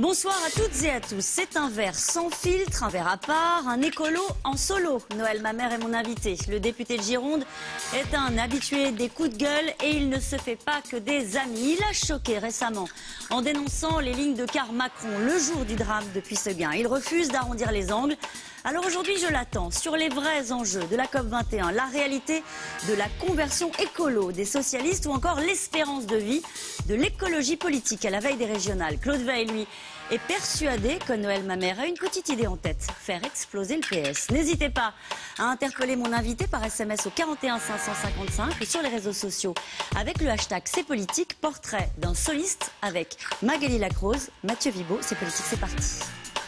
Bonsoir à toutes et à tous. C'est un verre sans filtre, un verre à part, un écolo en solo. Noël Mamère est mon invité. Le député de Gironde est un habitué des coups de gueule et il ne se fait pas que des amis. Il a choqué récemment en dénonçant les lignes de car Macron le jour du drame de Puisseguin. Il refuse d'arrondir les angles. Alors aujourd'hui, je l'attends sur les vrais enjeux de la COP21, la réalité de la conversion écolo des socialistes ou encore l'espérance de vie de l'écologie politique à la veille des régionales. Claude Veil, lui, est persuadé que Noël Mamère a une petite idée en tête, faire exploser le PS. N'hésitez pas à interpeller mon invité par SMS au 41 555 et sur les réseaux sociaux avec le hashtag C'est Politique, portrait d'un soliste avec Magali Lacrose, Mathieu Vibo. C'est Politique, c'est parti.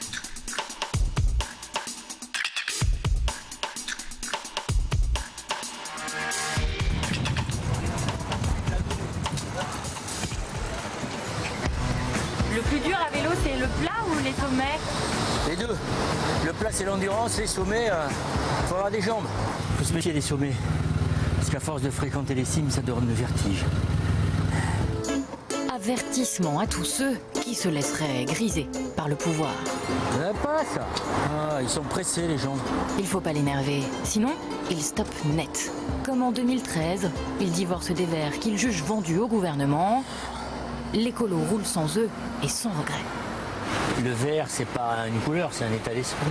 Le plus dur à vélo, c'est le plat ou les sommets? Les deux. Le plat, c'est l'endurance. Les sommets, il faut avoir des jambes. Il faut se méfier des sommets. Parce qu'à force de fréquenter les cimes, ça donne le vertige. Avertissement à tous ceux qui se laisseraient griser par le pouvoir. Ça va pas, ça. Ah, ils sont pressés, les gens. Il faut pas l'énerver, sinon il stoppe net. Comme en 2013, il divorce des Verts qu'il juge vendus au gouvernement. L'écolo roule sans eux et sans regret. Le vert, c'est pas une couleur, c'est un état d'esprit.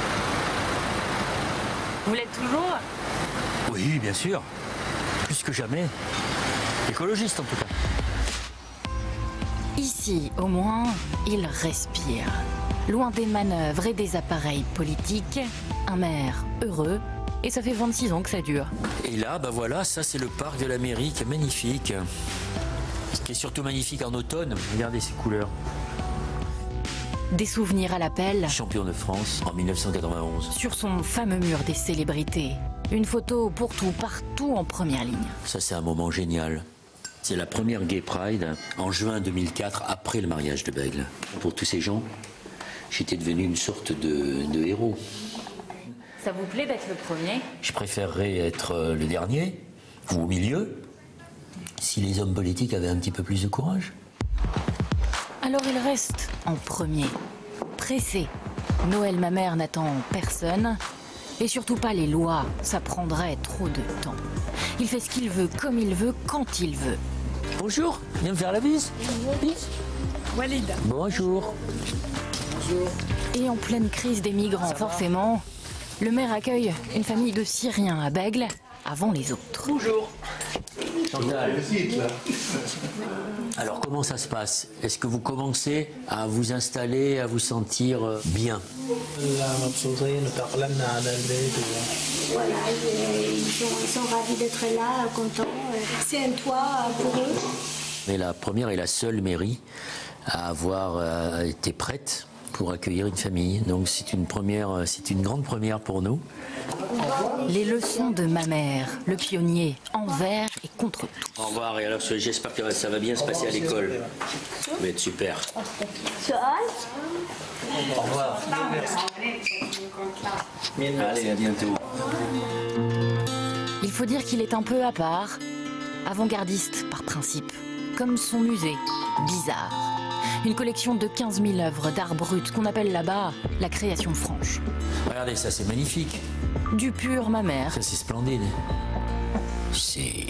Vous l'êtes toujours? Oui, bien sûr. Plus que jamais. Écologiste, en tout cas. Ici, au moins, il respire. Loin des manœuvres et des appareils politiques, un maire heureux, et ça fait 26 ans que ça dure. Et là, bah voilà, ça c'est le parc de la mairie qui est magnifique. Ce qui est surtout magnifique en automne, regardez ces couleurs. Des souvenirs à l'appel. Champion de France en 1991. Sur son fameux mur des célébrités. Une photo pour tout, partout en première ligne. Ça c'est un moment génial. C'est la première Gay Pride en juin 2004, après le mariage de Bègle. Pour tous ces gens, j'étais devenu une sorte de héros. Ça vous plaît d'être le premier? Je préférerais être le dernier, ou au milieu, si les hommes politiques avaient un petit peu plus de courage. Alors il reste en premier, pressé. Noël Mamère n'attend personne, et surtout pas les lois, ça prendrait trop de temps. Il fait ce qu'il veut, comme il veut, quand il veut. Bonjour, viens me faire la bise. Bise. Walid. Bonjour. Bonjour. Et en pleine crise des migrants, forcément, le maire accueille une famille de Syriens à Bègle avant les autres. Bonjour. Chantal. Alors comment ça se passe? Est-ce que vous commencez à vous installer, à vous sentir bien? Voilà, ils sont ravis d'être là, contents. C'est un toit pour eux. Mais la première et la seule mairie à avoir été prête pour accueillir une famille. Donc c'est une première, c'est une grande première pour nous. Les leçons de Mamère, le pionnier, envers et contre tout. Au revoir, et alors j'espère que ça va bien se passer à l'école. Ça va être super. Au revoir. Allez, à bientôt. Il faut dire qu'il est un peu à part, avant-gardiste par principe, comme son musée, bizarre. Une collection de 15 000 œuvres d'art brut qu'on appelle là-bas la création franche. Regardez, ça c'est magnifique. Du pur Mamère. Ça c'est splendide. C'est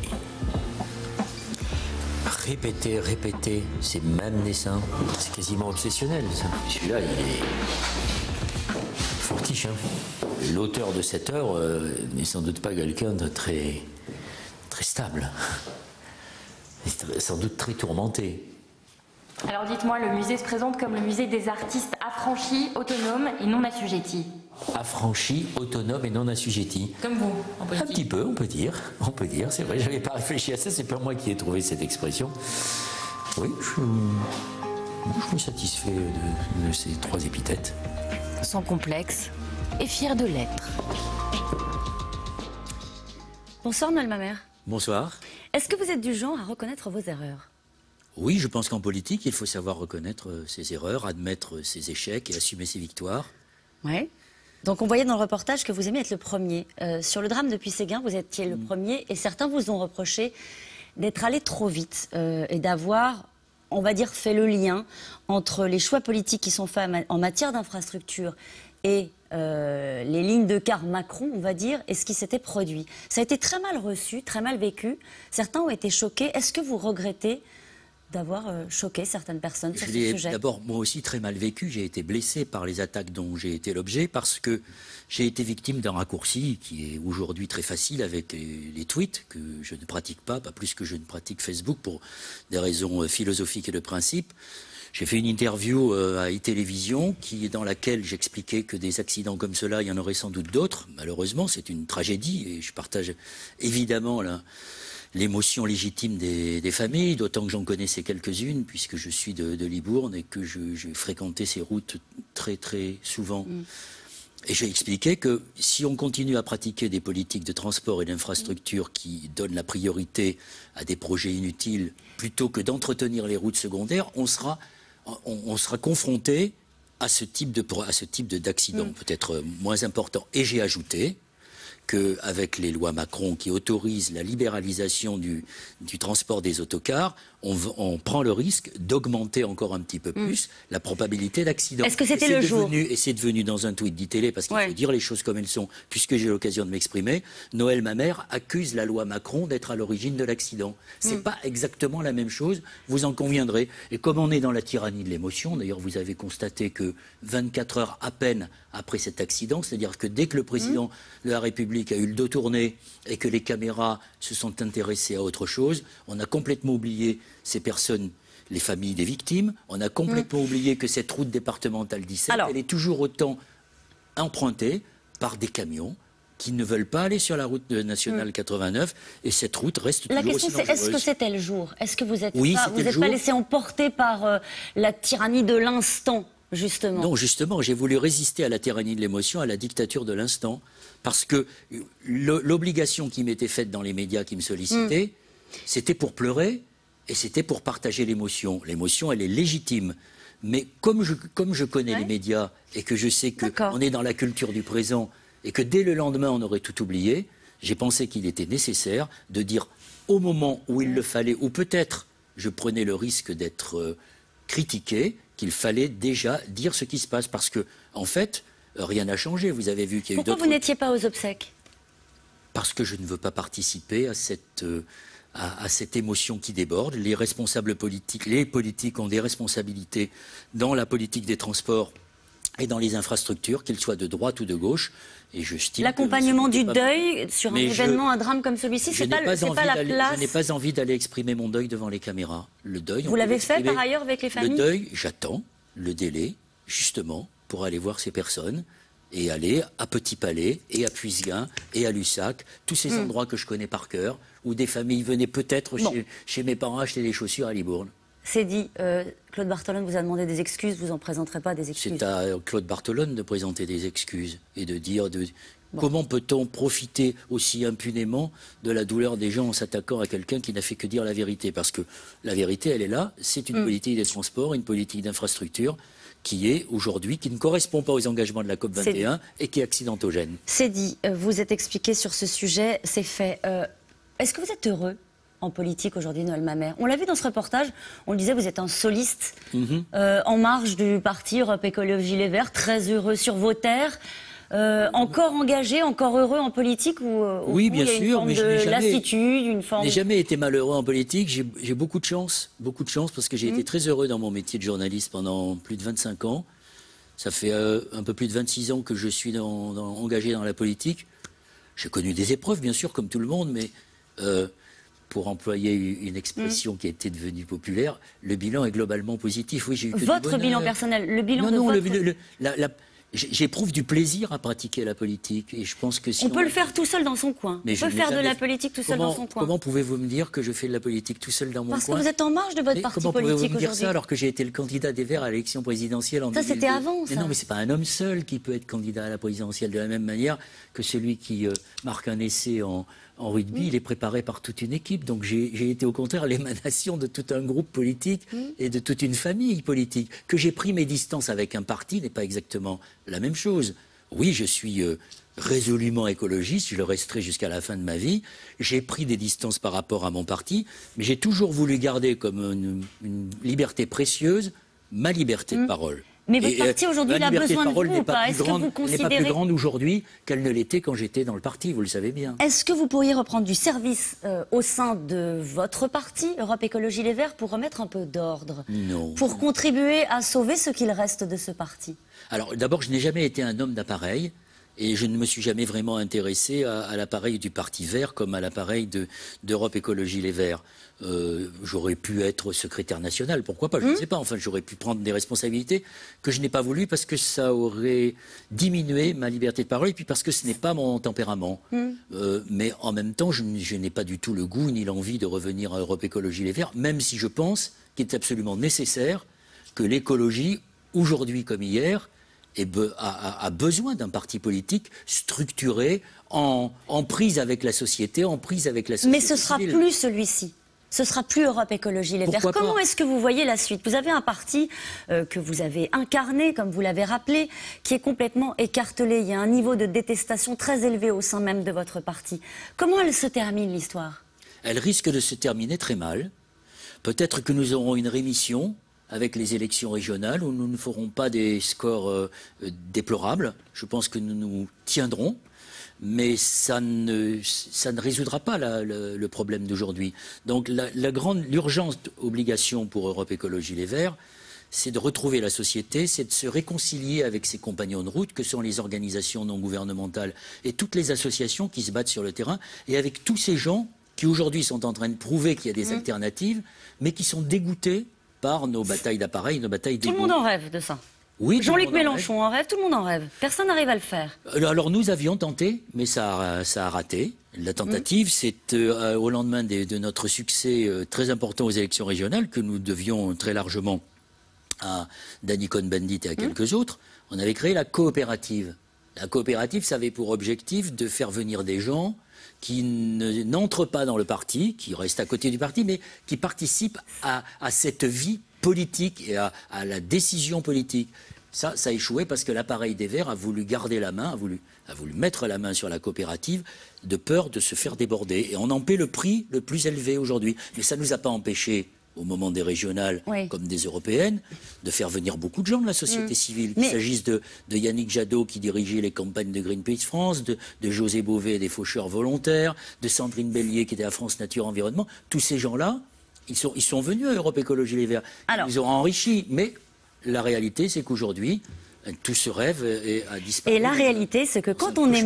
répéter ces mêmes dessins. C'est quasiment obsessionnel ça. Celui-là il est fortiche. Hein. L'auteur de cette œuvre n'est sans doute pas quelqu'un de très stable. Il est sans doute très tourmenté. Alors dites-moi, le musée se présente comme le musée des artistes affranchis, autonomes et non assujettis. Affranchi, autonome et non assujetti. Comme vous, en politique. Un petit peu, on peut dire, c'est vrai, je n'avais pas réfléchi à ça, c'est pas moi qui ai trouvé cette expression. Oui, je me satisfais de ces trois épithètes. Sans complexe et fier de l'être. Bonsoir Noël Mamère. Bonsoir. Est-ce que vous êtes du genre à reconnaître vos erreurs? Oui, je pense qu'en politique, il faut savoir reconnaître ses erreurs, admettre ses échecs et assumer ses victoires. Oui. Donc on voyait dans le reportage que vous aimez être le premier. Sur le drame de Puisseguin, vous étiez le premier et certains vous ont reproché d'être allé trop vite et d'avoir on va dire, fait le lien entre les choix politiques qui sont faits en matière d'infrastructure et les lignes de car Macron, on va dire, et ce qui s'était produit. Ça a été très mal reçu, très mal vécu. Certains ont été choqués. Est-ce que vous regrettez d'avoir choqué certaines personnes sur ce sujet? Je l'ai d'abord, moi aussi, très mal vécu. J'ai été blessé par les attaques dont j'ai été l'objet parce que j'ai été victime d'un raccourci qui est aujourd'hui très facile avec les tweets que je ne pratique pas plus que je ne pratique Facebook pour des raisons philosophiques et de principe. J'ai fait une interview à iTélévision dans laquelle j'expliquais que des accidents comme cela, il y en aurait sans doute d'autres. Malheureusement, c'est une tragédie et je partage évidemment l'émotion légitime des familles, d'autant que j'en connaissais quelques-unes puisque je suis de Libourne et que j'ai fréquenté ces routes très très souvent. Et j'ai expliqué que si on continue à pratiquer des politiques de transport et d'infrastructure qui donnent la priorité à des projets inutiles plutôt que d'entretenir les routes secondaires, on sera confronté à ce type d'accident, peut-être moins important. Et j'ai ajouté qu'avec les lois Macron qui autorisent la libéralisation du transport des autocars, on prend le risque d'augmenter encore un petit peu plus la probabilité d'accident. Est-ce que c'était le jour? Et c'est devenu dans un tweet d'ITélé, parce qu'il faut dire les choses comme elles sont, puisque j'ai l'occasion de m'exprimer, Noël Mamère accuse la loi Macron d'être à l'origine de l'accident. C'est pas exactement la même chose, vous en conviendrez. Et comme on est dans la tyrannie de l'émotion, d'ailleurs vous avez constaté que 24 heures à peine après cet accident, c'est-à-dire que dès que le président de la République a eu le dos tourné et que les caméras se sont intéressées à autre chose, on a complètement oublié ces personnes, les familles des victimes, on a complètement oublié que cette route départementale 17, elle est toujours autant empruntée par des camions qui ne veulent pas aller sur la route nationale 89 et cette route reste toujours aussi dangereuse. La question c'est, est-ce que c'était le jour? Est-ce que vous n'êtes pas laissé emporter par la tyrannie de l'instant, justement? Non, justement, j'ai voulu résister à la tyrannie de l'émotion, à la dictature de l'instant, parce que l'obligation qui m'était faite dans les médias qui me sollicitaient, c'était pour pleurer et c'était pour partager l'émotion. L'émotion, elle est légitime. Mais comme je connais les médias et que je sais qu'on est dans la culture du présent et que dès le lendemain, on aurait tout oublié, j'ai pensé qu'il était nécessaire de dire au moment où il le fallait, ou peut-être je prenais le risque d'être critiqué, qu'il fallait déjà dire ce qui se passe. Parce que, en fait, rien n'a changé. Vous avez vu qu'il y a eu d'autres... Pourquoi vous n'étiez pas aux obsèques? Parce que je ne veux pas participer à cette émotion qui déborde. Les responsables politiques, les politiques ont des responsabilités dans la politique des transports et dans les infrastructures, qu'ils soient de droite ou de gauche. Et l'accompagnement du deuil sur un événement, un drame comme celui-ci, c'est pas la place. Je n'ai pas envie d'aller exprimer mon deuil devant les caméras. Le deuil. Vous l'avez fait par ailleurs avec les familles? Le deuil, j'attends le délai, justement, pour aller voir ces personnes et aller à Petit Palais et à Puisseguin et à Lussac, tous ces endroits que je connais par cœur, où des familles venaient peut-être chez mes parents acheter des chaussures à Libourne. C'est dit. Claude Barthelone vous a demandé des excuses, vous n'en présenterez pas des excuses? C'est à Claude Barthelone de présenter des excuses et de dire comment peut-on profiter aussi impunément de la douleur des gens en s'attaquant à quelqu'un qui n'a fait que dire la vérité. Parce que la vérité, elle est là, c'est une politique des transports, une politique d'infrastructure qui est aujourd'hui, qui ne correspond pas aux engagements de la COP21 et qui est accidentogène. C'est dit, vous êtes expliqué sur ce sujet, c'est fait. Est-ce que vous êtes heureux en politique aujourd'hui, Noël Mamère? On l'a vu dans ce reportage, on le disait, vous êtes un soliste en marge du parti Europe Écologie Les Verts, très heureux sur vos terres. Encore engagé, encore heureux en politique ou oui, bien sûr, mais je n'ai jamais été malheureux en politique. J'ai beaucoup de chance parce que j'ai été très heureux dans mon métier de journaliste pendant plus de 25 ans. Ça fait un peu plus de 26 ans que je suis engagé dans la politique. J'ai connu des épreuves, bien sûr, comme tout le monde, mais pour employer une expression qui était devenue populaire, le bilan est globalement positif. Oui, j'ai eu que votre bilan personnel, le bilan de votre... J'éprouve du plaisir à pratiquer la politique et je pense que si on peut le faire tout seul dans son coin. On peut faire de la politique tout seul dans son coin. Comment pouvez-vous me dire que je fais de la politique tout seul dans mon coin? Parce que vous êtes en marge de votre parti politique aujourd'hui. Comment pouvez-vous me dire ça alors que j'ai été le candidat des Verts à l'élection présidentielle en 2002? Ça, c'était avant, ça. Mais non, mais c'est pas un homme seul qui peut être candidat à la présidentielle de la même manière que celui qui marque un essai en rugby, il est préparé par toute une équipe. Donc j'ai été au contraire l'émanation de tout un groupe politique et de toute une famille politique. Que j'ai pris mes distances avec un parti n'est pas exactement la même chose. Oui, je suis résolument écologiste, je le resterai jusqu'à la fin de ma vie. J'ai pris des distances par rapport à mon parti, mais j'ai toujours voulu garder comme une liberté précieuse ma liberté de parole. Mais votre parti aujourd'hui a besoin de vous ou pas? Est-ce que vous n'est pas considérez... plus grande aujourd'hui qu'elle ne l'était quand j'étais dans le parti, vous le savez bien. Est-ce que vous pourriez reprendre du service au sein de votre parti, Europe Écologie Les Verts, pour remettre un peu d'ordre? Non. Pour contribuer à sauver ce qu'il reste de ce parti? Alors d'abord, je n'ai jamais été un homme d'appareil. Et je ne me suis jamais vraiment intéressé à l'appareil du Parti Vert comme à l'appareil d'Europe Écologie Les Verts. J'aurais pu être secrétaire national, pourquoi pas, je ne sais pas. Enfin, j'aurais pu prendre des responsabilités que je n'ai pas voulu parce que ça aurait diminué ma liberté de parole et puis parce que ce n'est pas mon tempérament. Mais en même temps, je n'ai pas du tout le goût ni l'envie de revenir à Europe Écologie Les Verts, même si je pense qu'il est absolument nécessaire que l'écologie, aujourd'hui comme hier, a besoin d'un parti politique structuré, en prise avec la société, en prise avec la société Mais ce sera civile. plus celui-ci. Ce sera plus Europe Écologie Les Verts. Pourquoi Comment pas est-ce que vous voyez la suite? Vous avez un parti que vous avez incarné, comme vous l'avez rappelé, qui est complètement écartelé. Il y a un niveau de détestation très élevé au sein même de votre parti. Comment elle se termine, l'histoire? Elle risque de se terminer très mal. Peut-être que nous aurons une rémission avec les élections régionales où nous ne ferons pas des scores déplorables. Je pense que nous nous tiendrons, mais ça ne résoudra pas le problème d'aujourd'hui. Donc l'urgente obligation pour Europe Écologie Les Verts, c'est de retrouver la société, c'est de se réconcilier avec ses compagnons de route, que sont les organisations non gouvernementales et toutes les associations qui se battent sur le terrain, et avec tous ces gens qui aujourd'hui sont en train de prouver qu'il y a des alternatives, mais qui sont dégoûtés par nos batailles d'appareils, nos batailles d'ego. Tout le monde en rêve de ça. Oui, Jean-Luc Mélenchon en rêve, tout le monde en rêve. Personne n'arrive à le faire. Alors nous avions tenté, mais ça a raté. La tentative, c'est au lendemain de notre succès très important aux élections régionales, que nous devions très largement à Danny Cohn-Bendit et à quelques autres, on avait créé la coopérative. La coopérative, ça avait pour objectif de faire venir des gens qui n'entrent pas dans le parti, qui restent à côté du parti, mais qui participent à cette vie politique et à la décision politique. Ça a échoué parce que l'appareil des Verts a voulu garder la main, a voulu mettre la main sur la coopérative de peur de se faire déborder. Et on en paie le prix le plus élevé aujourd'hui. Mais ça ne nous a pas empêchés, au moment des régionales comme des européennes, de faire venir beaucoup de gens de la société civile. Qu'il s'agisse de Yannick Jadot qui dirigeait les campagnes de Greenpeace France, de José Bové des Faucheurs Volontaires, de Sandrine Bellier qui était à France Nature Environnement. Tous ces gens-là, ils sont venus à Europe Écologie Les Verts. Ils nous ont enrichis. Mais la réalité, c'est qu'aujourd'hui, tout ce rêve a disparu. Et la réalité, c'est que quand on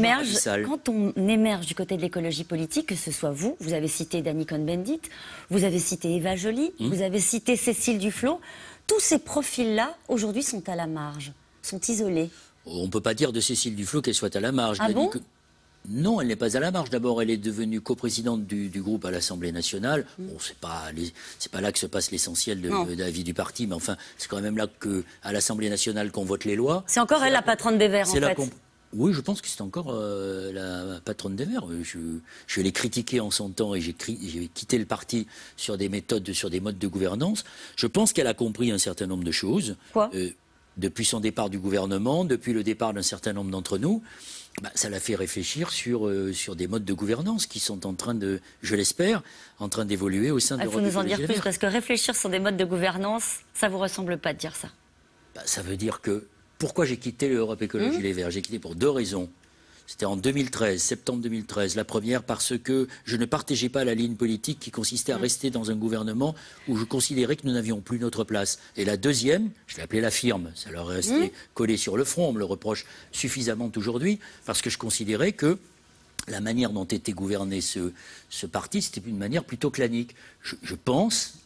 émerge du côté de l'écologie politique, que ce soit vous avez cité Danny Cohn-Bendit, vous avez cité Eva Joly, vous avez cité Cécile Duflot, tous ces profils-là, aujourd'hui, sont à la marge, sont isolés. On ne peut pas dire de Cécile Duflot qu'elle soit à la marge. Ah bon ? Non, elle n'est pas à la marge. D'abord, elle est devenue coprésidente du groupe à l'Assemblée nationale. Bon, c'est pas là que se passe l'essentiel de la vie du parti, mais enfin, c'est quand même là qu'à l'Assemblée nationale qu'on vote les lois. C'est encore elle la patronne des Verts, en fait. Oui, je pense que c'est encore la patronne des Verts. Je l'ai critiquée en son temps et j'ai quitté le parti sur des méthodes, sur des modes de gouvernance. Je pense qu'elle a compris un certain nombre de choses. Quoi ? Depuis son départ du gouvernement, depuis le départ d'un certain nombre d'entre nous. Ça l'a fait réfléchir sur des modes de gouvernance qui sont en train de, je l'espère, en train d'évoluer au sein de l'Europe. Il faut nous en dire plus, plus, parce que réfléchir sur des modes de gouvernance, ça vous ressemble pas de dire ça. Ça veut dire que, pourquoi j'ai quitté l'Europe Écologie Les Verts? J'ai quitté pour deux raisons. C'était en 2013, septembre 2013. La première, parce que je ne partageais pas la ligne politique qui consistait à rester dans un gouvernement où je considérais que nous n'avions plus notre place. Et la deuxième, je l'ai appelée la firme. Ça leur est resté collé sur le front. On me le reproche suffisamment aujourd'hui, parce que je considérais que la manière dont était gouverné ce parti, c'était une manière plutôt clanique. Je pense...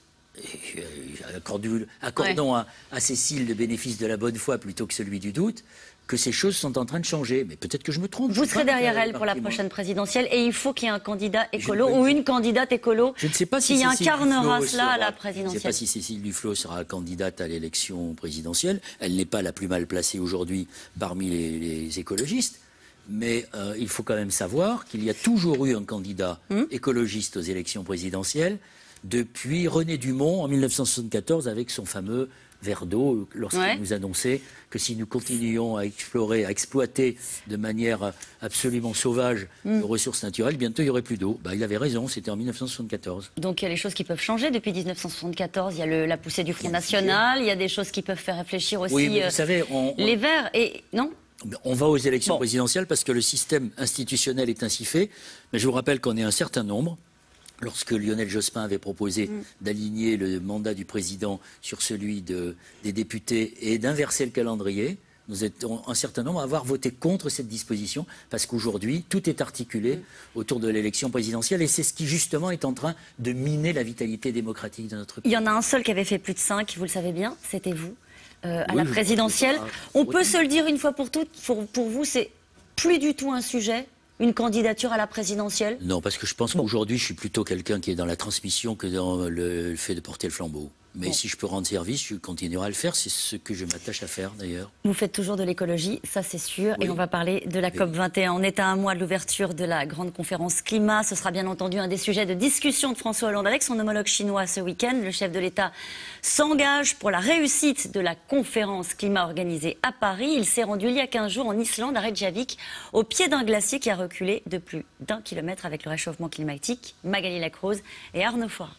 Accordons à Cécile le bénéfice de la bonne foi plutôt que celui du doute, que ces choses sont en train de changer. Mais peut-être que je me trompe. Vous serez derrière elle pour la prochaine présidentielle et il faut qu'il y ait un candidat écolo ou une candidate écolo qui incarnera cela à la présidentielle. Je ne sais pas si Cécile Duflot sera candidate à l'élection présidentielle. Elle n'est pas la plus mal placée aujourd'hui parmi les écologistes. Mais il faut quand même savoir qu'il y a toujours eu un candidat écologiste aux élections présidentielles. depuis René Dumont en 1974 avec son fameux verre d'eau, lorsqu'il nous annonçait que si nous continuions à explorer, à exploiter de manière absolument sauvage nos ressources naturelles, bientôt il n'y aurait plus d'eau. Il avait raison, c'était en 1974. Donc il y a les choses qui peuvent changer depuis 1974. Il y a la poussée du Front National, il y a des choses qui peuvent faire réfléchir aussi oui, mais vous savez, les Verts. Et non ? On va aux élections présidentielles parce que le système institutionnel est ainsi fait. Mais je vous rappelle qu'on est un certain nombre. Lorsque Lionel Jospin avait proposé d'aligner le mandat du président sur celui des députés et d'inverser le calendrier, nous étions un certain nombre à avoir voté contre cette disposition parce qu'aujourd'hui, tout est articulé autour de l'élection présidentielle et c'est ce qui justement est en train de miner la vitalité démocratique de notre pays. Il y en a un seul qui avait fait plus de 5, vous le savez bien, c'était vous, à la présidentielle. On peut se le dire une fois pour toutes, pour vous, c'est plus du tout un sujet ? Une candidature à la présidentielle ? Non, parce que je pense qu'aujourd'hui, je suis plutôt quelqu'un qui est dans la transmission que dans le fait de porter le flambeau. Mais si je peux rendre service, je continuerai à le faire. C'est ce que je m'attache à faire, d'ailleurs. Vous faites toujours de l'écologie, ça c'est sûr. Oui. Et on va parler de la COP21. On est à un mois de l'ouverture de la grande conférence climat. Ce sera bien entendu un des sujets de discussion de François Hollande avec son homologue chinois ce week-end. Le chef de l'État s'engage pour la réussite de la conférence climat organisée à Paris. Il s'est rendu il y a 15 jours en Islande, à Reykjavik, au pied d'un glacier qui a reculé de plus d'1 kilomètre avec le réchauffement climatique. Magali Lacrose et Arnaud Foire.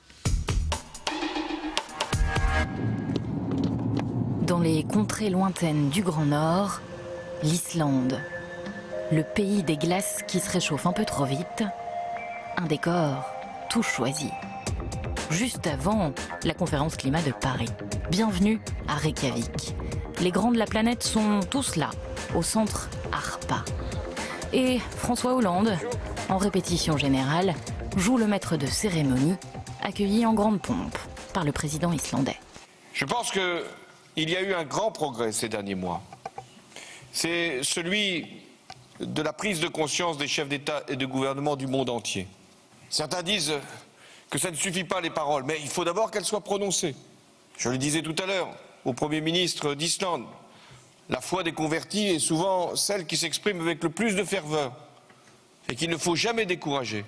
Dans les contrées lointaines du Grand Nord, l'Islande, le pays des glaces qui se réchauffent un peu trop vite, un décor tout choisi. Juste avant la conférence climat de Paris. Bienvenue à Reykjavik. Les grands de la planète sont tous là, au centre ARPA. Et François Hollande, en répétition générale, joue le maître de cérémonie, accueilli en grande pompe par le président islandais. Je pense qu'il y a eu un grand progrès ces derniers mois. C'est celui de la prise de conscience des chefs d'État et de gouvernement du monde entier. Certains disent que ça ne suffit pas les paroles, mais il faut d'abord qu'elles soient prononcées. Je le disais tout à l'heure au Premier ministre d'Islande, la foi des convertis est souvent celle qui s'exprime avec le plus de ferveur et qu'il ne faut jamais décourager.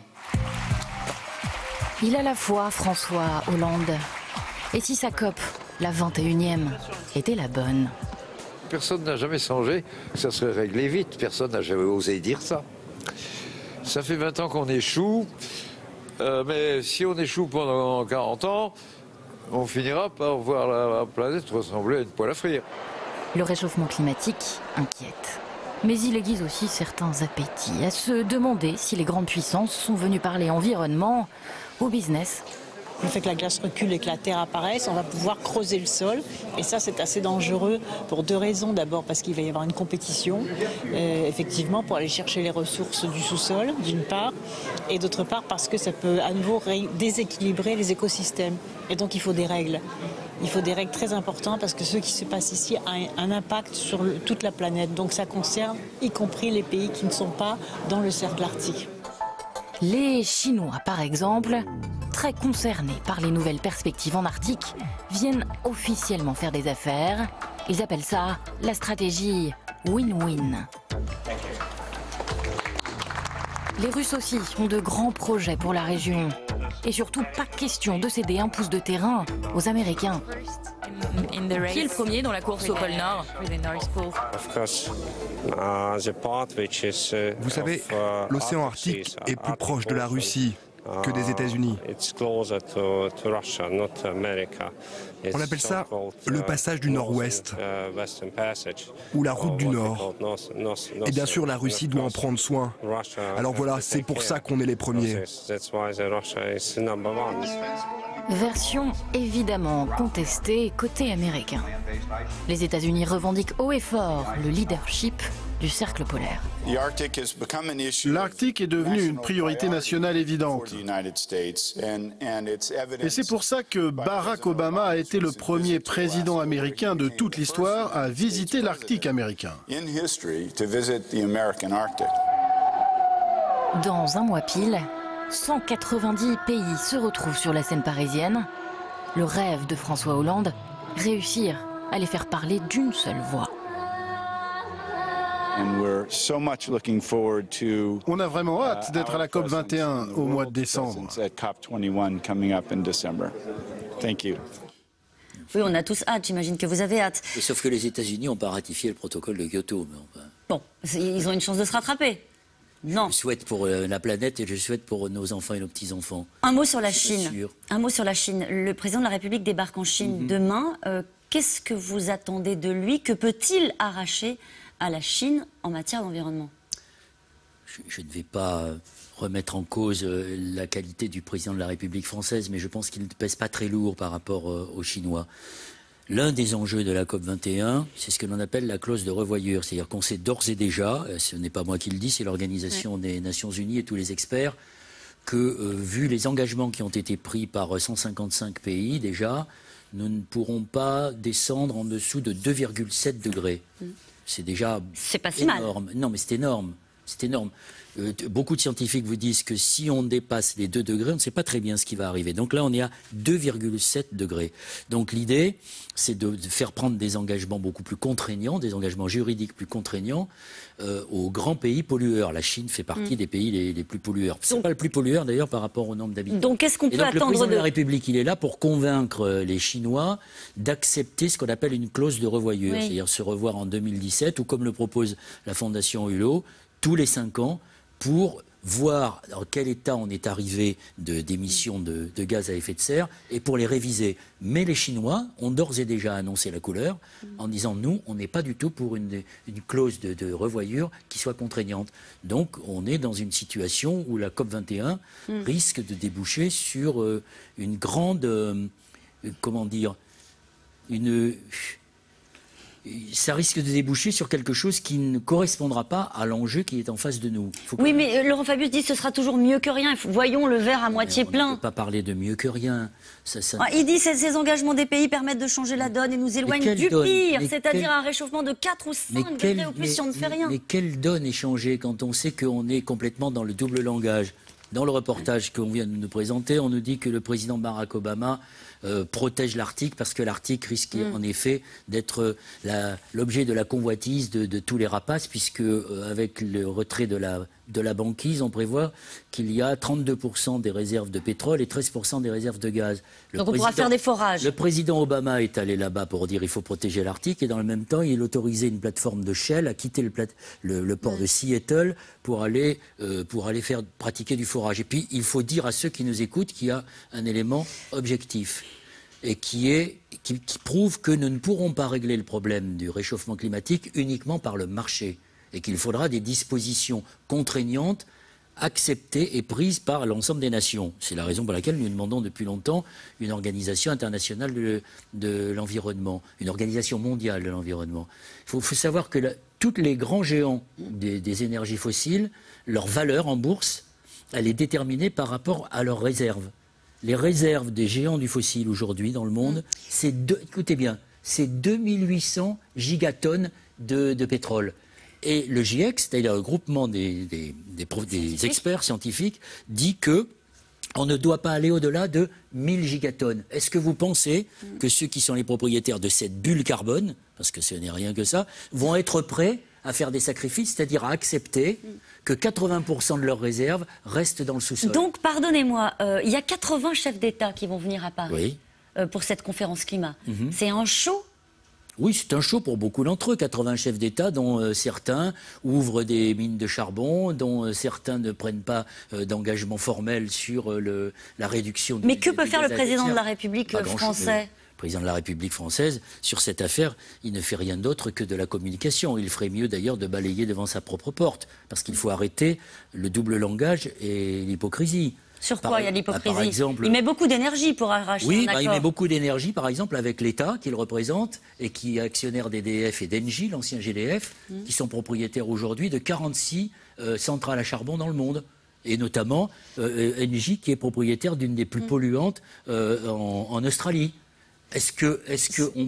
Il a la foi, François Hollande. Et si sa COP, la 21e, était la bonne? Personne n'a jamais songé que ça serait réglé vite. Personne n'a jamais osé dire ça. Ça fait 20 ans qu'on échoue. Mais si on échoue pendant 40 ans, on finira par voir la planète ressembler à une poêle à frire. Le réchauffement climatique inquiète. Mais il aiguise aussi certains appétits à se demander si les grandes puissances sont venues parler environnement au business. Le fait que la glace recule et que la terre apparaisse, on va pouvoir creuser le sol. Et ça, c'est assez dangereux pour deux raisons. D'abord parce qu'il va y avoir une compétition, effectivement, pour aller chercher les ressources du sous-sol, d'une part. Et d'autre part parce que ça peut à nouveau déséquilibrer les écosystèmes. Et donc il faut des règles. Il faut des règles très importantes parce que ce qui se passe ici a un impact sur toute la planète. Donc ça concerne y compris les pays qui ne sont pas dans le cercle arctique. Les Chinois, par exemple, très concernés par les nouvelles perspectives en Arctique, viennent officiellement faire des affaires. Ils appellent ça la stratégie win-win. Les Russes aussi ont de grands projets pour la région. Et surtout, pas question de céder un pouce de terrain aux Américains. Qui est le premier dans la course au pôle Nord? Vous savez, l'océan Arctique est plus proche de la Russie que des États-Unis. On appelle ça le passage du Nord-Ouest, ou la route du Nord. Et bien sûr, la Russie doit en prendre soin. Alors voilà, c'est pour ça qu'on est les premiers. Version évidemment contestée côté américain. Les États-Unis revendiquent haut et fort le leadership du cercle polaire. L'Arctique est devenu une priorité nationale évidente. Et c'est pour ça que Barack Obama a été le premier président américain de toute l'histoire à visiter l'Arctique américain. Dans un mois pile, 190 pays se retrouvent sur la scène parisienne. Le rêve de François Hollande, réussir à les faire parler d'une seule voix. On a vraiment hâte d'être à la COP 21 au mois de décembre. Oui, on a tous hâte, j'imagine que vous avez hâte. Et sauf que les États-Unis n'ont pas ratifié le protocole de Kyoto. Mais enfin, bon, ils ont une chance de se rattraper. Non. Je souhaite pour la planète et je souhaite pour nos enfants et nos petits-enfants. Un mot sur la Chine. Un mot sur la Chine. Le président de la République débarque en Chine demain. Qu'est-ce que vous attendez de lui? Que peut-il arracher à la Chine en matière d'environnement? Je ne vais pas remettre en cause la qualité du président de la République française, mais je pense qu'il ne pèse pas très lourd par rapport aux Chinois. L'un des enjeux de la COP21, c'est ce que l'on appelle la clause de revoyure. C'est-à-dire qu'on sait d'ores et déjà, ce n'est pas moi qui le dis, c'est l'Organisation des Nations Unies et tous les experts, que vu les engagements qui ont été pris par 155 pays déjà, nous ne pourrons pas descendre en dessous de 2,7 degrés. C'est déjà pas si énorme. Non, mais c'est énorme. C'est énorme. Beaucoup de scientifiques vous disent que si on dépasse les 2 degrés, on ne sait pas très bien ce qui va arriver. Donc là, on est à 2,7 degrés. Donc l'idée, c'est de faire prendre des engagements beaucoup plus contraignants, des engagements juridiques plus contraignants aux grands pays pollueurs. La Chine fait partie des pays les plus pollueurs. Ce n'est pas le plus pollueur d'ailleurs par rapport au nombre d'habitants. Donc qu'est-ce qu'on peut attendre le président de la République, il est là pour convaincre les Chinois d'accepter ce qu'on appelle une clause de revoyure. C'est-à-dire se revoir en 2017 ou comme le propose la Fondation Hulot, tous les 5 ans, pour voir dans quel état on est arrivé d'émissions de gaz à effet de serre et pour les réviser. Mais les Chinois ont d'ores et déjà annoncé la couleur en disant nous, on n'est pas du tout pour une clause de revoyure qui soit contraignante. Donc on est dans une situation où la COP21 risque de déboucher sur une grande, comment dire, ça risque de déboucher sur quelque chose qui ne correspondra pas à l'enjeu qui est en face de nous. Oui, mais Laurent Fabius dit que ce sera toujours mieux que rien. Voyons le verre à moitié plein. On ne peut pas parler de mieux que rien. Il dit que ces engagements des pays permettent de changer la donne et nous éloignent du pire, c'est-à-dire un réchauffement de 4 ou 5 degrés au plus si on ne fait rien. Mais quelle donne est changée quand on sait qu'on est complètement dans le double langage? Dans le reportage qu'on vient de nous présenter, on nous dit que le président Barack Obama protège l'Arctique parce que l'Arctique risque en effet d'être l'objet de la convoitise de tous les rapaces, puisque avec le retrait de la banquise, on prévoit qu'il y a 32% des réserves de pétrole et 13% des réserves de gaz. Donc on pourra faire des forages. Le président Obama est allé là-bas pour dire qu'il faut protéger l'Arctique et dans le même temps, il autorisait une plateforme de Shell à quitter le port de Seattle pour aller pratiquer du forage. Et puis, il faut dire à ceux qui nous écoutent qu'il y a un élément objectif et qui prouve que nous ne pourrons pas régler le problème du réchauffement climatique uniquement par le marché et qu'il faudra des dispositions contraignantes acceptées et prises par l'ensemble des nations. C'est la raison pour laquelle nous demandons depuis longtemps une organisation internationale de l'environnement, une organisation mondiale de l'environnement. Il faut savoir que tous les grands géants des énergies fossiles, leur valeur en bourse, elle est déterminée par rapport à leurs réserves. Les réserves des géants du fossile aujourd'hui dans le monde, écoutez bien, c'est 2800 gigatonnes de pétrole. Et le GIEC, c'est-à-dire le groupement des experts scientifiques, dit que on ne doit pas aller au-delà de 1000 gigatonnes. Est-ce que vous pensez que ceux qui sont les propriétaires de cette bulle carbone, parce que ce n'est rien que ça, vont être prêts à faire des sacrifices, c'est-à-dire à accepter que 80% de leurs réserves restent dans le sous-sol? Donc, pardonnez-moi, il y a 80 chefs d'État qui vont venir à Paris pour cette conférence climat. C'est un show? Oui, c'est un show pour beaucoup d'entre eux. 80 chefs d'État, dont certains ouvrent des mines de charbon, dont certains ne prennent pas d'engagement formel sur la réduction Mais que peut faire le président de la République français? Le président de la République française, sur cette affaire, il ne fait rien d'autre que de la communication. Il ferait mieux d'ailleurs de balayer devant sa propre porte, parce qu'il faut arrêter le double langage et l'hypocrisie. Sur quoi il y a l'hypocrisie? Il met beaucoup d'énergie pour arracher un accord. Il met beaucoup d'énergie, par exemple, avec l'État qu'il représente et qui est actionnaire d'EDF et d'Engie, l'ancien GDF, qui sont propriétaires aujourd'hui de 46 centrales à charbon dans le monde. Et notamment Engie, qui est propriétaire d'une des plus polluantes en Australie. Est-ce qu'on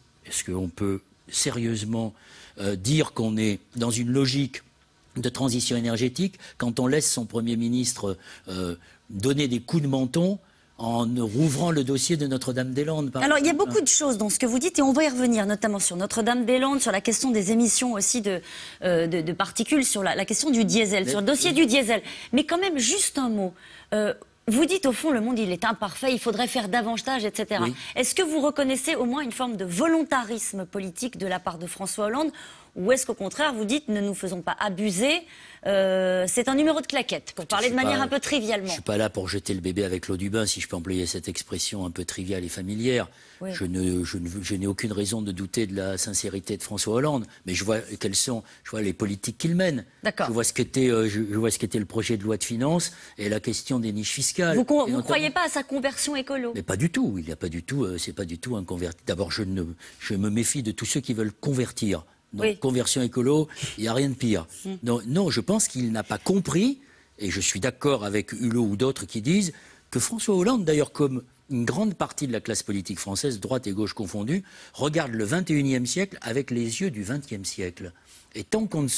peut sérieusement dire qu'on est dans une logique de transition énergétique quand on laisse son Premier ministre donner des coups de menton en rouvrant le dossier de Notre-Dame-des-Landes. Alors, il y a beaucoup de choses dans ce que vous dites et on va y revenir, notamment sur Notre-Dame-des-Landes, sur la question des émissions aussi de particules, sur la question du diesel, sur le dossier du diesel. Mais quand même, juste un mot. Vous dites, au fond, le monde, il est imparfait, il faudrait faire davantage, etc. Oui. Est-ce que vous reconnaissez au moins une forme de volontarisme politique de la part de François Hollande, ou est-ce qu'au contraire, vous dites, ne nous faisons pas abuser, c'est un numéro de claquette, pour parler de manière un peu trivialement. Je ne suis pas là pour jeter le bébé avec l'eau du bain, si je peux employer cette expression un peu triviale et familière. Oui. Je n'ai aucune raison de douter de la sincérité de François Hollande, mais je vois les politiques qu'il mène. Je vois ce qu'était le projet de loi de finances et la question des niches fiscales. Vous ne croyez pas à sa conversion écolo? Mais pas du tout. Il n'y a pas du tout. C'est pas du tout un converti. D'abord, je me méfie de tous ceux qui veulent convertir. Donc, conversion écolo, il n'y a rien de pire. Non, je pense qu'il n'a pas compris, et je suis d'accord avec Hulot ou d'autres qui disent que François Hollande, d'ailleurs comme une grande partie de la classe politique française, droite et gauche confondue, regarde le XXIe siècle avec les yeux du XXe siècle. Et tant qu'il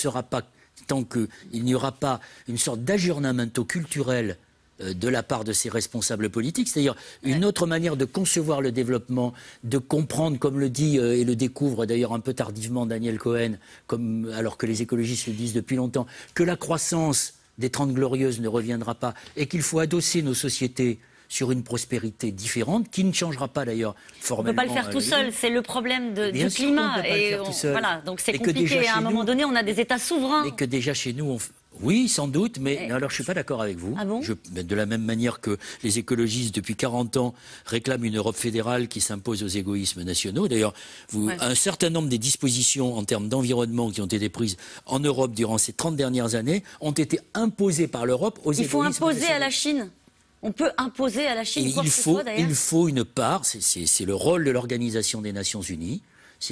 n'y aura pas une sorte d'aggiornamento culturel de la part de ses responsables politiques, c'est-à-dire une autre manière de concevoir le développement, de comprendre, comme le dit et le découvre d'ailleurs un peu tardivement Daniel Cohen, alors que les écologistes le disent depuis longtemps, que la croissance des 30 glorieuses ne reviendra pas et qu'il faut adosser nos sociétés sur une prospérité différente, qui ne changera pas d'ailleurs formellement. On ne peut pas le faire tout seul, c'est le problème du climat. Voilà, donc c'est compliqué, à un moment donné, on a des États souverains. Et que déjà chez nous, oui, sans doute, mais alors je ne suis pas d'accord avec vous. Ah bon? De la même manière que les écologistes, depuis 40 ans, réclament une Europe fédérale qui s'impose aux égoïsmes nationaux. D'ailleurs, un certain nombre des dispositions en termes d'environnement qui ont été prises en Europe durant ces 30 dernières années ont été imposées par l'Europe aux égoïsmes nationaux. Il faut imposer à la Chine. On peut imposer à la Chine quoi que ce soit, d'ailleurs. Il faut une part, c'est le rôle de l'Organisation des Nations Unies, c'est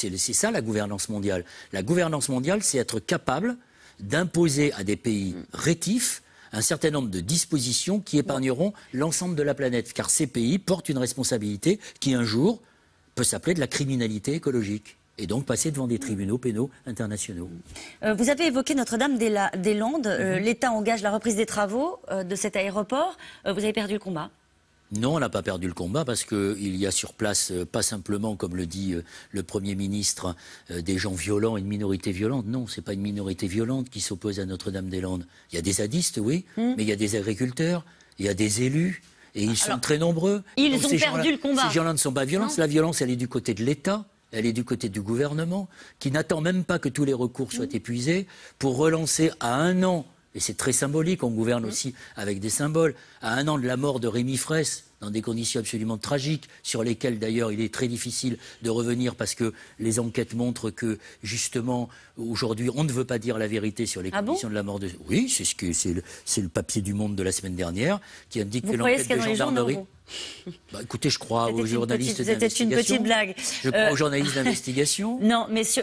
ça la gouvernance mondiale. La gouvernance mondiale, c'est être capable d'imposer à des pays rétifs un certain nombre de dispositions qui épargneront l'ensemble de la planète. Car ces pays portent une responsabilité qui, un jour, peut s'appeler de la criminalité écologique. Et donc passer devant des tribunaux pénaux internationaux. Vous avez évoqué Notre-Dame-des-Landes. L'État engage la reprise des travaux de cet aéroport. Vous avez perdu le combat? Non, on n'a pas perdu le combat parce qu'il y a sur place, pas simplement, comme le dit le Premier ministre, des gens violents, une minorité violente. Non, ce n'est pas une minorité violente qui s'oppose à Notre-Dame-des-Landes. Il y a des zadistes, oui, mais il y a des agriculteurs, il y a des élus, et ils sont très nombreux. Ils ont perdu le combat. Ces gens-là ne sont pas violents. La violence, elle est du côté de l'État. Elle est du côté du gouvernement, qui n'attend même pas que tous les recours soient épuisés pour relancer à 1 an, et c'est très symbolique, on gouverne aussi avec des symboles, à 1 an de la mort de Rémi Fraisse, dans des conditions absolument tragiques, sur lesquelles d'ailleurs il est très difficile de revenir parce que les enquêtes montrent que justement aujourd'hui on ne veut pas dire la vérité sur les conditions de la mort de... Oui, c'est le papier du Monde de la semaine dernière qui indique que l'enquête de gendarmerie... écoutez, je crois aux journalistes d'investigation. C'était une petite blague. Je crois aux journalistes d'investigation. Non, mais sur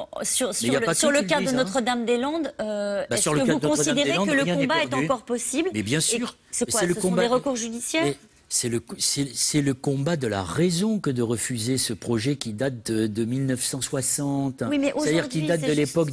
le cas de Notre-Dame-des-Landes, est-ce que vous considérez que le combat est encore possible? Mais bien sûr. C'est quoi? Ce sont des recours judiciaires? C'est le combat de la raison que de refuser ce projet qui date de 1960. Oui, mais c'est-à-dire qui date de l'époque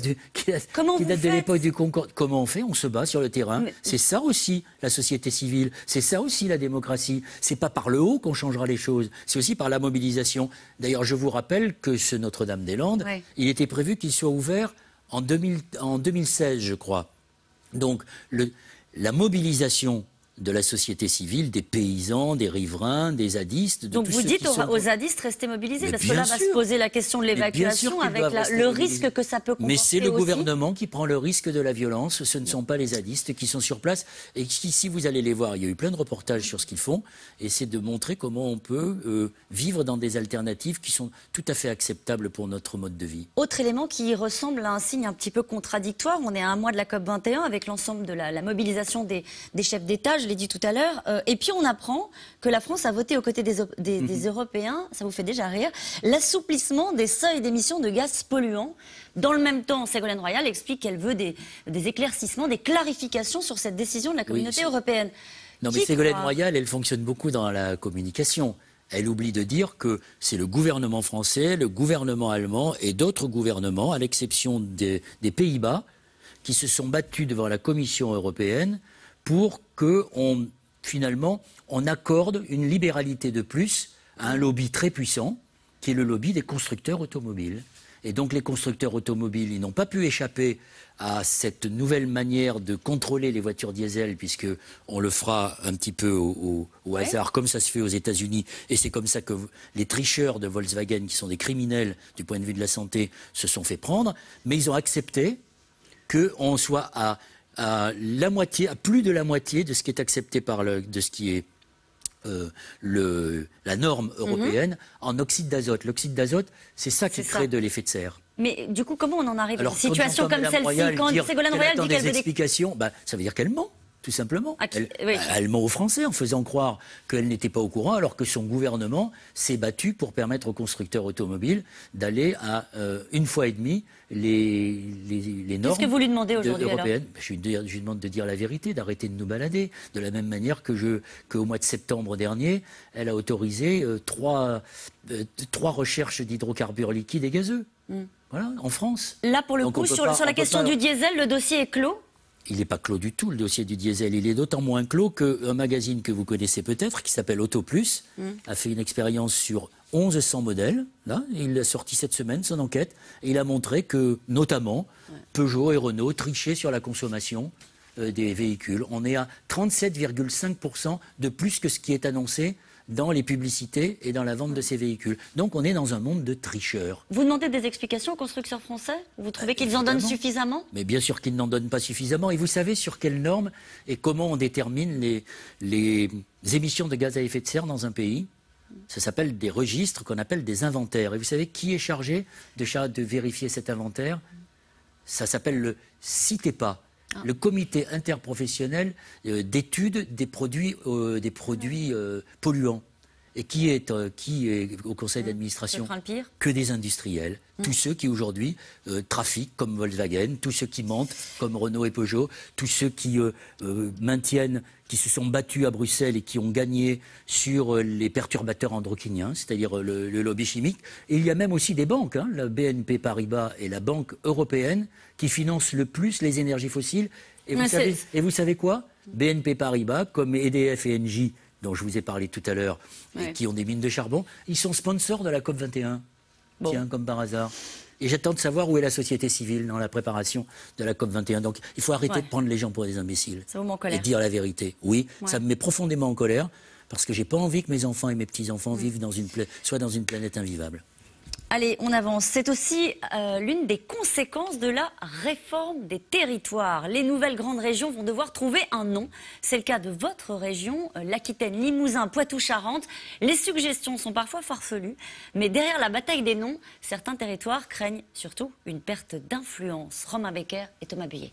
du Concorde. Comment on fait? On se bat sur le terrain. C'est ça aussi la société civile. C'est ça aussi la démocratie. C'est pas par le haut qu'on changera les choses. C'est aussi par la mobilisation. D'ailleurs, je vous rappelle que ce Notre-Dame-des-Landes, il était prévu qu'il soit ouvert en 2016, je crois. Donc, la mobilisation de la société civile, des paysans, des riverains, des zadistes. Donc vous dites aux zadistes, restez mobilisés, parce que là va se poser la question de l'évacuation avec le risque que ça peut comporter. Mais c'est le gouvernement qui prend le risque de la violence, ce ne sont pas les zadistes qui sont sur place et qui, si vous allez les voir, il y a eu plein de reportages sur ce qu'ils font, et c'est de montrer comment on peut vivre dans des alternatives qui sont tout à fait acceptables pour notre mode de vie. Autre élément qui ressemble à un signe un petit peu contradictoire, on est à 1 mois de la COP21 avec l'ensemble de la mobilisation des chefs d'État, je l'ai dit tout à l'heure, et puis on apprend que la France a voté aux côtés des Européens, ça vous fait déjà rire, l'assouplissement des seuils d'émissions de gaz polluants. Dans le même temps, Ségolène Royal explique qu'elle veut des éclaircissements, des clarifications sur cette décision de la communauté européenne. Non, mais Ségolène Royal, elle fonctionne beaucoup dans la communication. Elle oublie de dire que c'est le gouvernement français, le gouvernement allemand et d'autres gouvernements, à l'exception des Pays-Bas, qui se sont battus devant la Commission européenne pour qu'on finalement, on accorde une libéralité de plus à un lobby très puissant, qui est le lobby des constructeurs automobiles. Et donc les constructeurs automobiles, ils n'ont pas pu échapper à cette nouvelle manière de contrôler les voitures diesel, puisqu'on le fera un petit peu au hasard, comme ça se fait aux États-Unis. Et c'est comme ça que les tricheurs de Volkswagen, qui sont des criminels du point de vue de la santé, se sont fait prendre. Mais ils ont accepté qu'on soit à la moitié, à plus de la moitié de ce qui est accepté de ce qui est la norme européenne en oxyde d'azote. L'oxyde d'azote, c'est ça qui crée de l'effet de serre. Mais du coup, comment on en arrive à une Alors, situation comme celle-ci quand Ségolène Royal dit qu'elle veut des explications, ça veut dire qu'elle ment. Tout simplement. Elle ment aux Français en faisant croire qu'elle n'était pas au courant, alors que son gouvernement s'est battu pour permettre aux constructeurs automobiles d'aller à 1,5 fois les normes. Qu'est-ce que vous lui demandez aujourd'hui européennes. Je lui demande de dire la vérité, d'arrêter de nous balader. De la même manière qu'au mois de septembre dernier, elle a autorisé 3 recherches d'hydrocarbures liquides et gazeux. Voilà, en France. Là, pour le coup, sur la question du diesel, le dossier est clos? Il n'est pas clos du tout, le dossier du diesel. Il est d'autant moins clos qu'un magazine que vous connaissez peut-être, qui s'appelle Auto Plus, a fait une expérience sur 1100 modèles. Là, il a sorti cette semaine son enquête. Et il a montré que, notamment, Peugeot et Renault trichaient sur la consommation des véhicules. On est à 37,5% de plus que ce qui est annoncé dans les publicités et dans la vente de ces véhicules. Donc on est dans un monde de tricheurs. Vous demandez des explications aux constructeurs français? Vous trouvez qu'ils en donnent suffisamment? Mais bien sûr qu'ils n'en donnent pas suffisamment. Et vous savez sur quelles normes et comment on détermine les émissions de gaz à effet de serre dans un pays? Ça s'appelle des registres qu'on appelle des inventaires. Et vous savez qui est chargé de vérifier cet inventaire? Ça s'appelle le CITEPA. Le comité interprofessionnel d'études des produits polluants. Et qui est au conseil d'administration? Que des industriels. Tous ceux qui aujourd'hui trafiquent comme Volkswagen, tous ceux qui mentent comme Renault et Peugeot, tous ceux qui maintiennent, qui se sont battus à Bruxelles et qui ont gagné sur les perturbateurs endocriniens, c'est-à-dire le lobby chimique. Et il y a même aussi des banques, la BNP Paribas et la Banque européenne, qui financent le plus les énergies fossiles. Et vous savez quoi? BNP Paribas, comme EDF et Engie, dont je vous ai parlé tout à l'heure, et qui ont des mines de charbon, ils sont sponsors de la COP21. Tiens, comme par hasard. Et j'attends de savoir où est la société civile dans la préparation de la COP21. Donc il faut arrêter de prendre les gens pour des imbéciles. Ça vous met en colère. Et dire la vérité. Oui, ça me met profondément en colère, parce que j'ai pas envie que mes enfants et mes petits-enfants vivent soient dans une planète invivable. Allez, on avance. C'est aussi l'une des conséquences de la réforme des territoires. Les nouvelles grandes régions vont devoir trouver un nom. C'est le cas de votre région, l'Aquitaine, Limousin, Poitou-Charentes. Les suggestions sont parfois farfelues, mais derrière la bataille des noms, certains territoires craignent surtout une perte d'influence. Romain Becker et Thomas Buyer.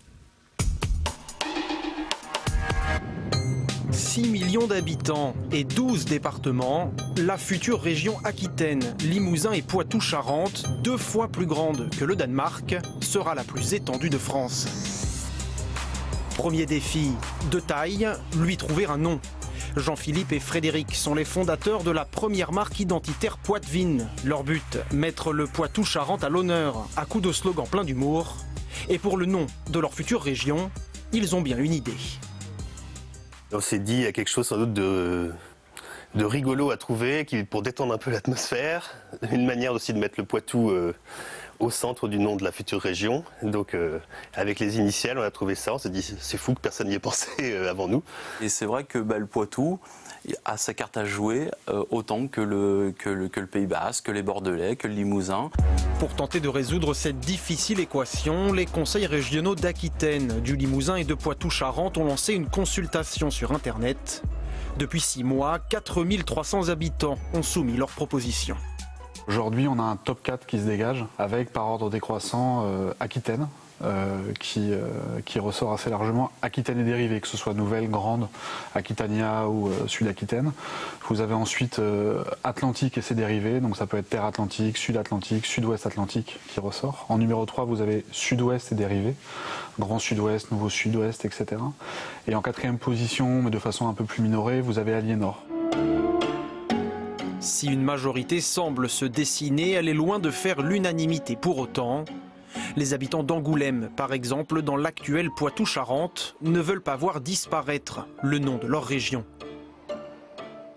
6 millions d'habitants et 12 départements, la future région Aquitaine, Limousin et Poitou-Charentes, 2 fois plus grande que le Danemark, sera la plus étendue de France. Premier défi, de taille, lui trouver un nom. Jean-Philippe et Frédéric sont les fondateurs de la première marque identitaire Poitevin. Leur but, mettre le Poitou-Charentes à l'honneur, à coups de slogan plein d'humour. Et pour le nom de leur future région, ils ont bien une idée. On s'est dit, il y a quelque chose sans doute de rigolo à trouver pour détendre un peu l'atmosphère. Une manière aussi de mettre le Poitou au centre du nom de la future région. Donc avec les initiales, on a trouvé ça. On s'est dit, c'est fou que personne n'y ait pensé avant nous. Et c'est vrai que le Poitou a sa carte à jouer autant que le Pays Basque, que les Bordelais, que le Limousin. Pour tenter de résoudre cette difficile équation, les conseils régionaux d'Aquitaine, du Limousin et de Poitou-Charentes ont lancé une consultation sur Internet. Depuis 6 mois, 4300 habitants ont soumis leurs propositions. Aujourd'hui, on a un top 4 qui se dégage, avec par ordre décroissant Aquitaine, qui ressort assez largement. Aquitaine et dérivés, que ce soit Nouvelle, Grande, Aquitania ou Sud-Aquitaine. Vous avez ensuite Atlantique et ses dérivés, donc ça peut être Terre Atlantique, Sud-Atlantique, Sud-Ouest Atlantique qui ressort. En numéro 3, vous avez Sud-Ouest et dérivés, Grand Sud-Ouest, Nouveau Sud-Ouest, etc. Et en 4e position, mais de façon un peu plus minorée, vous avez Aliénor. Si une majorité semble se dessiner, elle est loin de faire l'unanimité pour autant. Les habitants d'Angoulême, par exemple, dans l'actuel Poitou-Charentes, ne veulent pas voir disparaître le nom de leur région.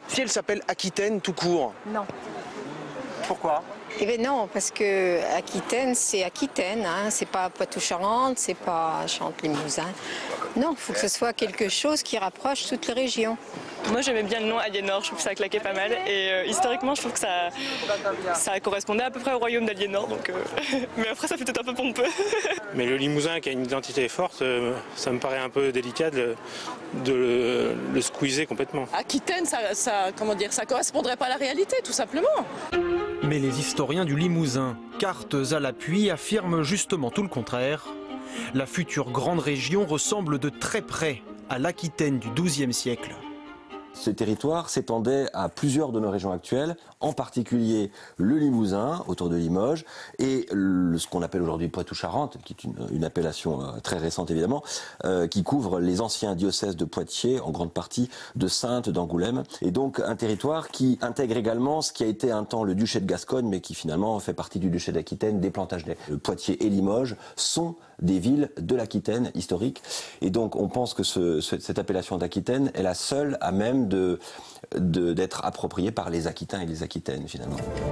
Si elle s'appelle Aquitaine tout court. Non. Pourquoi? Eh bien non, parce que Aquitaine, c'est Aquitaine, hein. C'est pas Poitou-Charentes, c'est pas Charente-Limousin. Non, il faut que ce soit quelque chose qui rapproche toutes les régions. Moi j'aimais bien le nom Aliénor, je trouve que ça claquait pas mal. Et historiquement, je trouve que ça correspondait à peu près au royaume d'Aliénor. Donc, mais après, ça fait peut-être un peu pompeux. Mais le Limousin qui a une identité forte, ça me paraît un peu délicat de le squeezer complètement. Aquitaine, ça correspondrait pas à la réalité, tout simplement. Mais les historiens du Limousin, cartes à l'appui, affirment justement tout le contraire. La future grande région ressemble de très près à l'Aquitaine du XIIe siècle. Ce territoire s'étendait à plusieurs de nos régions actuelles, en particulier le Limousin, autour de Limoges, et ce qu'on appelle aujourd'hui Poitou-Charentes, qui est une appellation très récente évidemment, qui couvre les anciens diocèses de Poitiers, en grande partie de Saintes, d'Angoulême, et donc un territoire qui intègre également ce qui a été un temps le duché de Gascogne, mais qui finalement fait partie du duché d'Aquitaine, des Plantagenets. Poitiers et Limoges sont des villes de l'Aquitaine historique, et donc on pense que cette appellation d'Aquitaine est la seule à même d'être appropriée par les Aquitains et les Aquitaines finalement.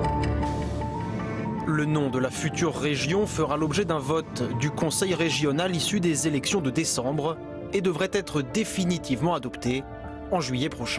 Le nom de la future région fera l'objet d'un vote du Conseil régional issu des élections de décembre et devrait être définitivement adopté en juillet prochain.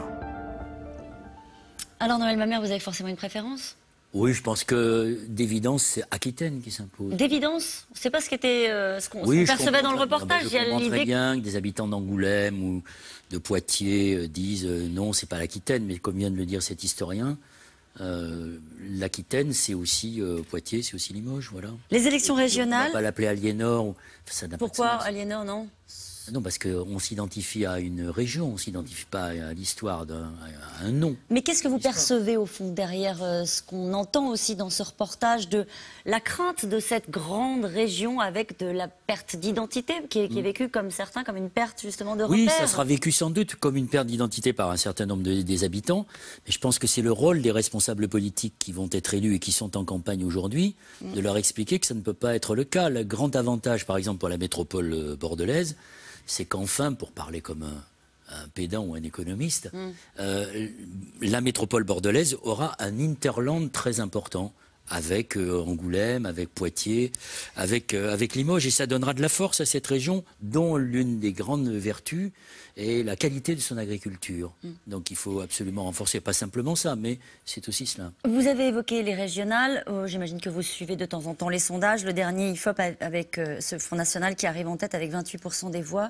Alors Noël Mamère, vous avez forcément une préférence? Oui, je pense que d'évidence, c'est Aquitaine qui s'impose. D'évidence? C'est pas ce qu'on percevait dans le reportage. Je comprends très bien que des habitants d'Angoulême ou de Poitiers disent non, c'est pas l'Aquitaine, mais comme vient de le dire cet historien, l'Aquitaine, c'est aussi Poitiers, c'est aussi Limoges, voilà. Les élections régionales. On ne va pas l'appeler Aliénor. Ça n'a Pourquoi pas de sens. Aliénor, non? Non, parce qu'on s'identifie à une région, on ne s'identifie pas à l'histoire, à un nom. Mais qu'est-ce que vous percevez au fond derrière ce qu'on entend aussi dans ce reportage de la crainte de cette grande région avec de la perte d'identité qui est vécue comme certains, comme une perte justement de repères? Oui, ça sera vécu sans doute comme une perte d'identité par un certain nombre des habitants, mais je pense que c'est le rôle des responsables politiques qui vont être élus et qui sont en campagne aujourd'hui de leur expliquer que ça ne peut pas être le cas. Le grand avantage, par exemple, pour la métropole bordelaise, c'est qu'enfin, pour parler comme un pédant ou un économiste, la métropole bordelaise aura un hinterland très important avec Angoulême, avec Poitiers, avec Limoges. Et ça donnera de la force à cette région dont l'une des grandes vertus est la qualité de son agriculture. Donc il faut absolument renforcer, pas simplement ça, mais c'est aussi cela. Vous avez évoqué les régionales, j'imagine que vous suivez de temps en temps les sondages. Le dernier IFOP avec ce Front National qui arrive en tête avec 28% des voix.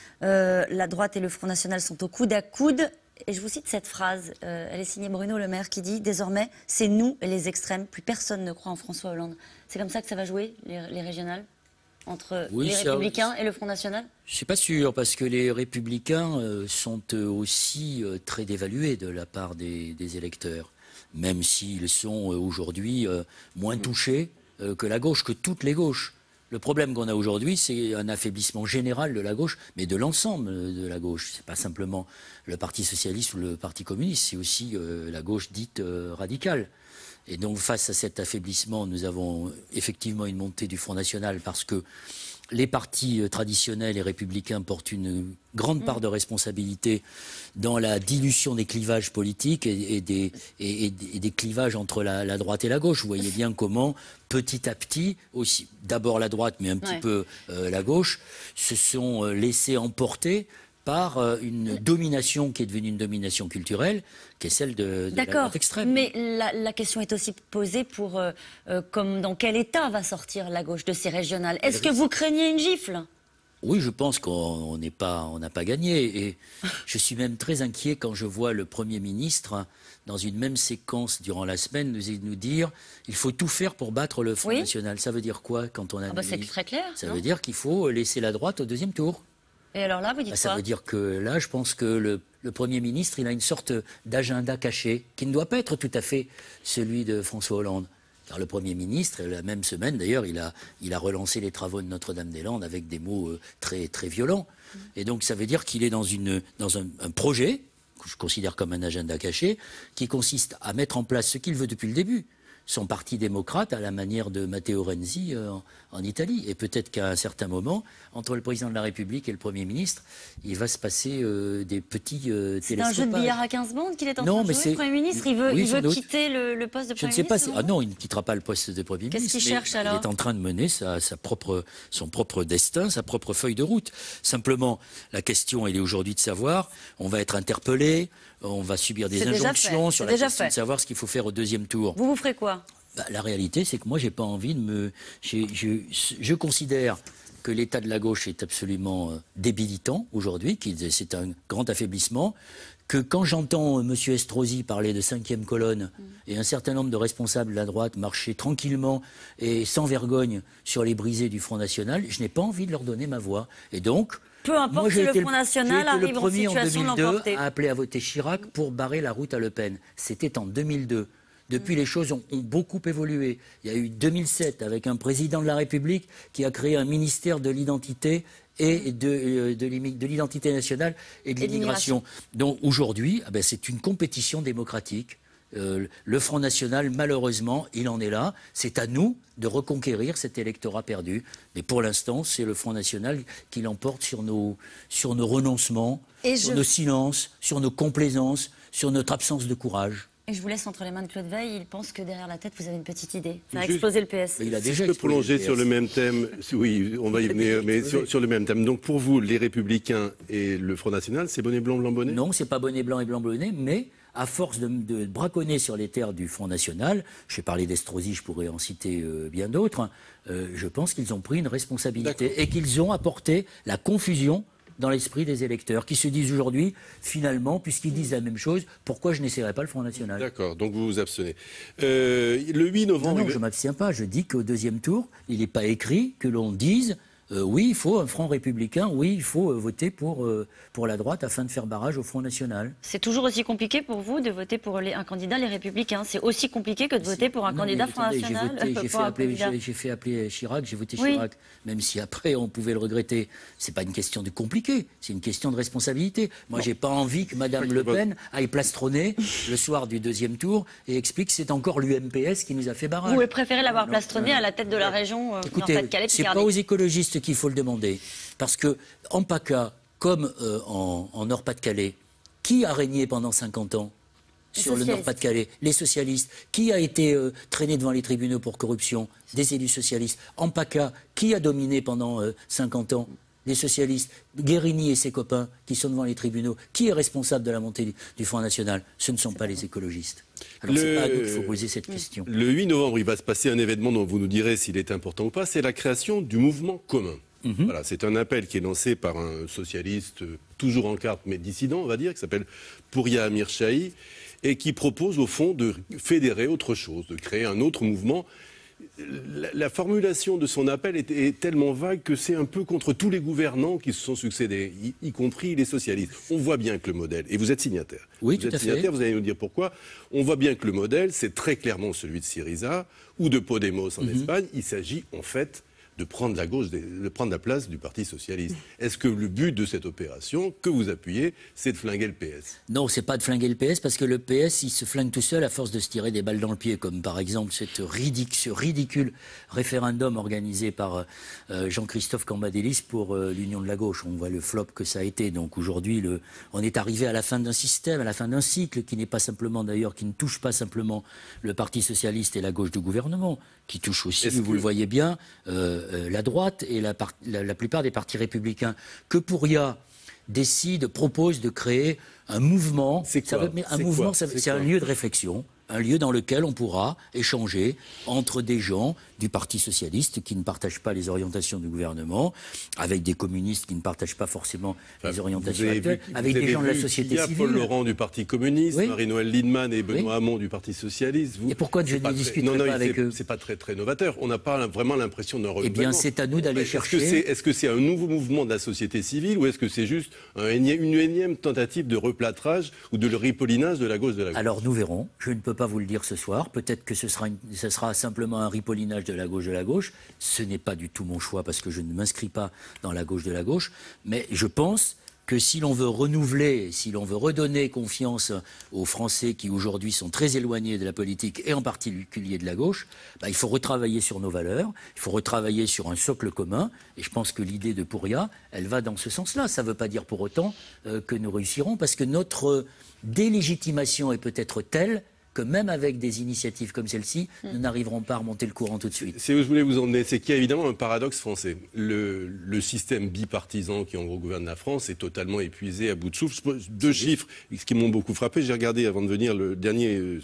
La droite et le Front National sont au coude à coude. Et je vous cite cette phrase, elle est signée Bruno Le Maire qui dit « Désormais, c'est nous et les extrêmes, plus personne ne croit en François Hollande ». C'est comme ça que ça va jouer, les régionales, entre les Républicains et le Front National? Je ne suis pas sûr, parce que les Républicains sont aussi très dévalués de la part des électeurs, même s'ils sont aujourd'hui moins touchés que la gauche, que toutes les gauches. Le problème qu'on a aujourd'hui, c'est un affaiblissement général de la gauche, mais de l'ensemble de la gauche. Ce n'est pas simplement le Parti socialiste ou le Parti communiste, c'est aussi la gauche dite radicale. Et donc face à cet affaiblissement, nous avons effectivement une montée du Front National parce que les partis traditionnels et républicains portent une grande part de responsabilité dans la dilution des clivages politiques et des clivages entre la droite et la gauche. Vous voyez bien comment, petit à petit, aussi d'abord la droite, mais un petit peu la gauche, se sont laissés emporter par une domination qui est devenue une domination culturelle, qui est celle de la droite extrême. Mais la question est aussi posée pour comme dans quel état va sortir la gauche de ces régionales. Est-ce que vous craignez une gifle? Oui, je pense qu'on n'a pas gagné. Et je suis même très inquiet quand je vois le Premier ministre, dans une même séquence durant la semaine, nous dire il faut tout faire pour battre le Front National. Ça veut dire quoi quand on a c'est très clair. Ça veut dire qu'il faut laisser la droite au deuxième tour. Et alors là, vous dites quoi? Ça veut dire que là, je pense que le Premier ministre, il a une sorte d'agenda caché qui ne doit pas être tout à fait celui de François Hollande. Car le Premier ministre, la même semaine d'ailleurs, il a relancé les travaux de Notre-Dame-des-Landes avec des mots très, très violents. Et donc ça veut dire qu'il est dans un projet, que je considère comme un agenda caché, qui consiste à mettre en place ce qu'il veut depuis le début, son parti démocrate à la manière de Matteo Renzi en Italie. Et peut-être qu'à un certain moment, entre le président de la République et le Premier ministre, il va se passer des petits télescopages. C'est un jeu de billard à 15 bandes qu'il est en train de jouer, le Premier ministre. Il veut quitter le poste de Premier ministre. Ah non, il ne quittera pas le poste de Premier ministre. Qu'est-ce qu'il cherche alors? Il est en train de mener son propre destin, sa propre feuille de route. Simplement, la question, elle est aujourd'hui de savoir, on va être interpellé, on va subir des injonctions sur la question de savoir ce qu'il faut faire au deuxième tour. Vous ferez quoi? La réalité, c'est que moi, j'ai pas envie de me... Je considère que l'état de la gauche est absolument débilitant aujourd'hui, c'est un grand affaiblissement, que quand j'entends M. Estrosi parler de 5e colonne et un certain nombre de responsables de la droite marcher tranquillement et sans vergogne sur les brisées du Front National, je n'ai pas envie de leur donner ma voix. Et donc... Peu importe si le Front National arrive en situation de l'emporter. J'ai été le premier en 2002 à appeler à voter Chirac pour barrer la route à Le Pen. C'était en 2002. Depuis, les choses ont beaucoup évolué. Il y a eu 2007 avec un président de la République qui a créé un ministère de l'identité et de l'identité nationale et de l'immigration. Donc aujourd'hui, c'est une compétition démocratique. Le Front National, malheureusement, il en est là. C'est à nous de reconquérir cet électorat perdu. Mais pour l'instant, c'est le Front National qui l'emporte sur nos renoncements, sur nos silences, sur nos complaisances, sur notre absence de courage. Et je vous laisse entre les mains de Claude Veil. Il pense que derrière la tête, vous avez une petite idée. Ça a explosé le PS. Il a déjà si je peux prolonger sur le même thème. Oui, on va y venir, mais sur le même thème. Donc pour vous, les Républicains et le Front National, c'est bonnet blanc, blanc bonnet? Non, c'est pas bonnet blanc et blanc bonnet, mais à force de braconner sur les terres du Front National, j'ai parlé d'Estrosi, je pourrais en citer bien d'autres, je pense qu'ils ont pris une responsabilité et qu'ils ont apporté la confusion dans l'esprit des électeurs, qui se disent aujourd'hui, finalement, puisqu'ils disent la même chose, pourquoi je n'essaierai pas le Front National? D'accord, donc vous vous abstenez. Le 8 novembre... Non, je ne m'abstiens pas. Je dis qu'au deuxième tour, il n'est pas écrit que l'on dise oui, il faut un Front républicain, oui, il faut voter pour la droite afin de faire barrage au Front National. C'est toujours aussi compliqué pour vous de voter pour un candidat, les Républicains. C'est aussi compliqué que de voter pour un candidat Front National. J'ai fait appeler Chirac, j'ai voté Chirac, même si après on pouvait le regretter. C'est pas une question de compliqué, c'est une question de responsabilité. Moi, j'ai pas envie que Madame Le Pen aille plastronner le soir du deuxième tour et explique que c'est encore l'UMPS qui nous a fait barrage. Vous préférez l'avoir plastronné à la tête de la région Nord-Pas-de-Calais. C'est pas aux écologistes qu'il faut le demander. Parce que en PACA, comme en Nord-Pas-de-Calais, qui a régné pendant 50 ans sur le Nord-Pas-de-Calais? Les socialistes. Qui a été traîné devant les tribunaux pour corruption? Des élus socialistes. En PACA, qui a dominé pendant 50 ans? Les socialistes. Guérini et ses copains qui sont devant les tribunaux. Qui est responsable de la montée du Front National? Ce ne sont pas les écologistes. Alors c'est pas à nous qu'il faut poser cette question. Le 8 novembre, il va se passer un événement dont vous nous direz s'il est important ou pas, c'est la création du mouvement commun. Voilà, c'est un appel qui est lancé par un socialiste toujours en carte mais dissident, on va dire, qui s'appelle Pouria Amir Chahi, et qui propose au fond de fédérer autre chose, de créer un autre mouvement. La formulation de son appel est tellement vague que c'est un peu contre tous les gouvernants qui se sont succédés, y compris les socialistes. On voit bien que le modèle, et vous êtes signataire, oui, tout à fait. Vous allez nous dire pourquoi, on voit bien que le modèle, c'est très clairement celui de Syriza ou de Podemos en Espagne. Il s'agit en fait de prendre la gauche, de prendre la place du Parti socialiste. Est-ce que le but de cette opération que vous appuyez, c'est de flinguer le PS? Non, c'est pas de flinguer le PS, parce que le PS, il se flingue tout seul à force de se tirer des balles dans le pied, comme par exemple ce ridicule référendum organisé par Jean-Christophe Cambadélis pour l'Union de la gauche. On voit le flop que ça a été. Donc aujourd'hui, on est arrivé à la fin d'un système, à la fin d'un cycle qui n'est pas simplement, d'ailleurs, qui ne touche pas simplement le Parti socialiste et la gauche du gouvernement, qui touche aussi, vous le voyez bien, la droite et la plupart des partis républicains. Que Pouria propose de créer un mouvement. C'est un lieu de réflexion, un lieu dans lequel on pourra échanger entre des gens du Parti socialiste qui ne partagent pas les orientations du gouvernement, avec des communistes qui ne partagent pas forcément les orientations actuelles, avec des gens de la société civile. Il y a Paul Laurent du Parti communiste, Marie-Noëlle Lindemann et Benoît Hamon du Parti socialiste. Et pourquoi je ne discuterai pas avec eux? C'est pas très novateur. On n'a pas vraiment l'impression d'un renouvellement. Eh bien, c'est à nous d'aller chercher. Est-ce que c'est un nouveau mouvement de la société civile ou est-ce que c'est juste une énième tentative de replâtrage ou de ripollinage de la gauche de la gauche? Alors nous verrons. Je ne peux pas vous le dire ce soir. Peut-être que ce sera simplement un ripollinage de la gauche. Ce n'est pas du tout mon choix parce que je ne m'inscris pas dans la gauche de la gauche. Mais je pense que si l'on veut renouveler, si l'on veut redonner confiance aux Français qui aujourd'hui sont très éloignés de la politique et en particulier de la gauche, il faut retravailler sur nos valeurs, il faut retravailler sur un socle commun. Et je pense que l'idée de Puria, elle va dans ce sens-là. Ça ne veut pas dire pour autant que nous réussirons, parce que notre délégitimation est peut-être telle que même avec des initiatives comme celle-ci, nous n'arriverons pas à remonter le courant tout de suite. C'est où je voulais vous emmener, c'est qu'il y a évidemment un paradoxe français. Le système bipartisan qui en gros gouverne la France est totalement épuisé, à bout de souffle. Deux chiffres qui m'ont beaucoup frappé. J'ai regardé avant de venir le dernier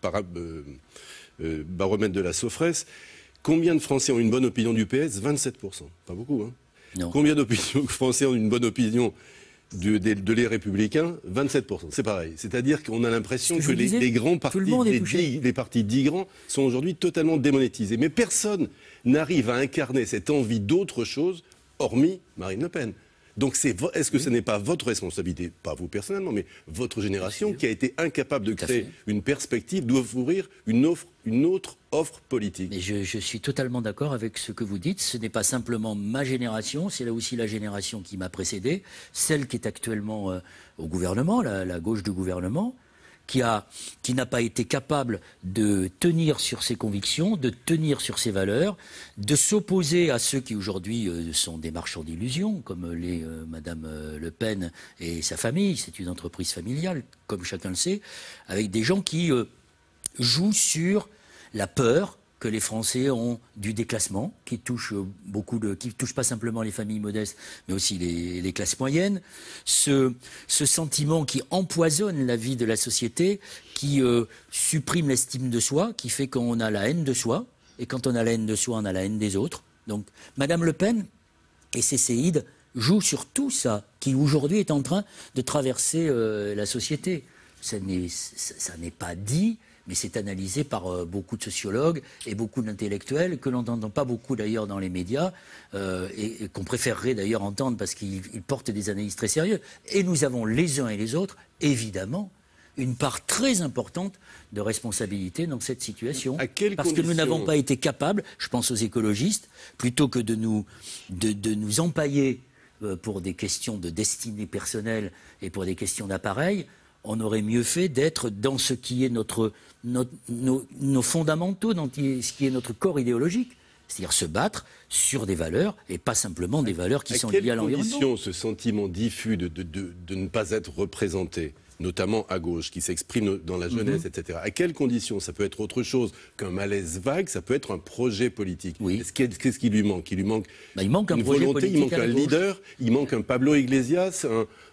baromètre de la Sofres. Combien de Français ont une bonne opinion du PS? 27%. Pas beaucoup, hein. Non. Combien de Français ont une bonne opinion de les Républicains? 27%. C'est pareil. C'est-à-dire qu'on a l'impression que les grands partis, les partis dits grands, sont aujourd'hui totalement démonétisés. Mais personne n'arrive à incarner cette envie d'autre chose, hormis Marine Le Pen. Donc est-ce que ce n'est pas votre responsabilité, pas vous personnellement, mais votre génération qui a été incapable de créer une perspective, d'ouvrir une autre offre politique? Mais je suis totalement d'accord avec ce que vous dites. Ce n'est pas simplement ma génération, c'est là aussi la génération qui m'a précédé, celle qui est actuellement au gouvernement, la gauche du gouvernement, qui n'a pas été capable de tenir sur ses convictions, de tenir sur ses valeurs, de s'opposer à ceux qui aujourd'hui sont des marchands d'illusions, comme l'est Madame Le Pen et sa famille. C'est une entreprise familiale, comme chacun le sait, avec des gens qui jouent sur la peur que les Français ont du déclassement, qui touche pas simplement les familles modestes, mais aussi les classes moyennes. Ce sentiment qui empoisonne la vie de la société, qui supprime l'estime de soi, qui fait qu'on a la haine de soi, et quand on a la haine de soi, on a la haine des autres. Donc, Madame Le Pen et ses séides jouent sur tout ça, qui aujourd'hui est en train de traverser la société. Ça n'est pas dit, mais c'est analysé par beaucoup de sociologues et beaucoup d'intellectuels, que l'on n'entend pas beaucoup d'ailleurs dans les médias, et qu'on préférerait d'ailleurs entendre parce qu'ils portent des analyses très sérieuses. Et nous avons les uns et les autres, évidemment, une part très importante de responsabilité dans cette situation. Parce que nous n'avons pas été capables, je pense aux écologistes, plutôt que de nous empailler pour des questions de destinée personnelle et pour des questions d'appareil, on aurait mieux fait d'être dans ce qui est nos fondamentaux, dans ce qui est notre corps idéologique. C'est-à-dire se battre sur des valeurs et pas simplement des valeurs qui sont liées à l'environnement. À quelles conditions ce sentiment diffus de ne pas être représenté, notamment à gauche, qui s'exprime dans la jeunesse, etc. À quelles conditions? Ça peut être autre chose qu'un malaise vague, ça peut être un projet politique. Oui. Qu'est-ce qui lui manque? Il lui manque, il manque un projet volonté, politique, il manque un leader, il manque un Pablo Iglesias,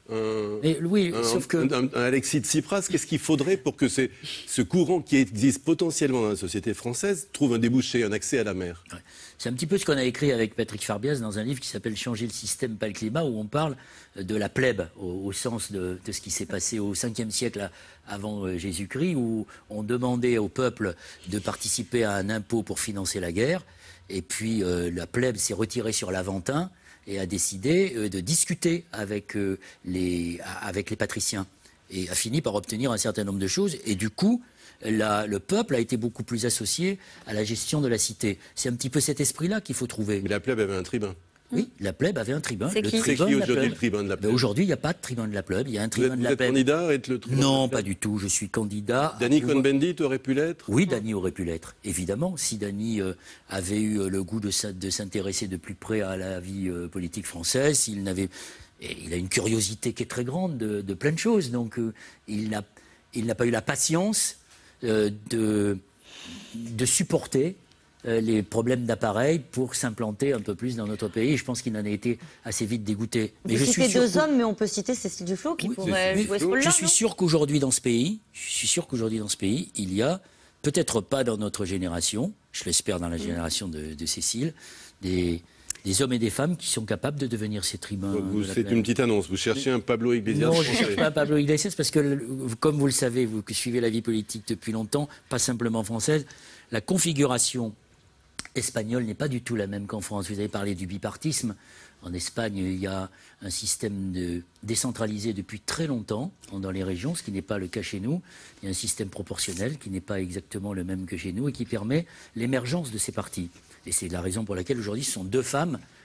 un Alexis Tsipras. Qu'est-ce qu'il faudrait pour que ce courant qui existe potentiellement dans la société française trouve un débouché, un accès à la mer? Ouais. C'est un petit peu ce qu'on a écrit avec Patrick Farbias dans un livre qui s'appelle « Changer le système, pas le climat », où on parle de la plèbe, au sens de ce qui s'est passé au 5e siècle avant Jésus-Christ, où on demandait au peuple de participer à un impôt pour financer la guerre, et puis la plèbe s'est retirée sur l'Aventin et a décidé de discuter avec les patriciens, et a fini par obtenir un certain nombre de choses, et du coup, le peuple a été beaucoup plus associé à la gestion de la cité. C'est un petit peu cet esprit-là qu'il faut trouver. Mais la plèbe avait un tribun. Oui, la plèbe avait un tribun. C'est qui aujourd'hui le tribun de la plèbe? Aujourd'hui, il n'y a pas de tribun de la plèbe. Il y a un tribun de la plèbe. Vous êtes candidat à être le tribun? Non, pas du tout. Je suis candidat. Danny Cohn-Bendit aurait pu l'être? Oui, Danny aurait pu l'être. Évidemment, si Danny avait eu le goût de s'intéresser de plus près à la vie politique française, il a une curiosité qui est très grande de plein de choses. Donc, il n'a pas eu la patience de supporter les problèmes d'appareil pour s'implanter un peu plus dans notre pays. Je pense qu'il en a été assez vite dégoûté. Mais je suis deux hommes, mais on peut citer Cécile Duflot qui pourrait jouer ce rôle-là. Je suis sûr qu'aujourd'hui dans ce pays, il y a, peut-être pas dans notre génération, je l'espère dans la génération de Cécile, des hommes et des femmes qui sont capables de devenir ces tribuns. Vous faites une petite annonce, vous cherchez un Pablo Iglesias? Non, je ne cherche pas un Pablo Iglesias parce que, comme vous le savez, vous qui suivez la vie politique depuis longtemps, pas simplement française, la configuration espagnole n'est pas du tout la même qu'en France. Vous avez parlé du bipartisme. En Espagne, il y a un système décentralisé depuis très longtemps dans les régions, ce qui n'est pas le cas chez nous. Il y a un système proportionnel qui n'est pas exactement le même que chez nous et qui permet l'émergence de ces partis. Et c'est la raison pour laquelle aujourd'hui ce sont deux femmes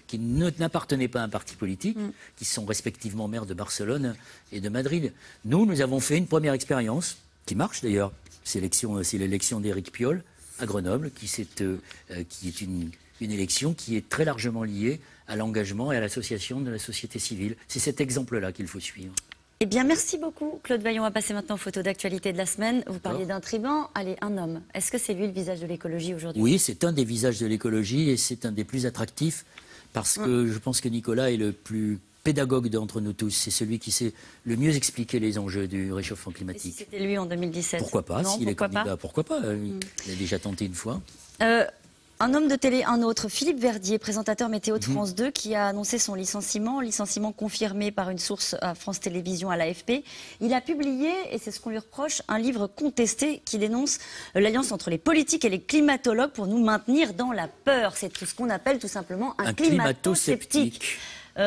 qui n'appartenaient pas à un parti politique, qui sont respectivement maires de Barcelone et de Madrid. Nous avons fait une première expérience, qui marche d'ailleurs. C'est l'élection d'Éric Piolle à Grenoble, qui est une élection qui est très largement liée à l'engagement et à l'association de la société civile. C'est cet exemple-là qu'il faut suivre. Eh bien, merci beaucoup, Claude Vaillant. On va passer maintenant aux photos d'actualité de la semaine. Vous parliez d'un tribun. Allez, un homme. Est-ce que c'est lui le visage de l'écologie aujourd'hui? Oui, c'est un des visages de l'écologie et c'est un des plus attractifs parce que je pense que Nicolas est le plus pédagogue d'entre nous tous. C'est celui qui sait le mieux expliquer les enjeux du réchauffement climatique. Et si c'était lui en 2017? Pourquoi pas? S'il est candidat, pourquoi pas? Il a déjà tenté une fois. Un homme de télé, un autre, Philippe Verdier, présentateur météo de France 2, qui a annoncé son licenciement confirmé par une source à France Télévisions, à l'AFP. Il a publié, et c'est ce qu'on lui reproche, un livre contesté qui dénonce l'alliance entre les politiques et les climatologues pour nous maintenir dans la peur. C'est tout ce qu'on appelle tout simplement un climato-sceptique. Il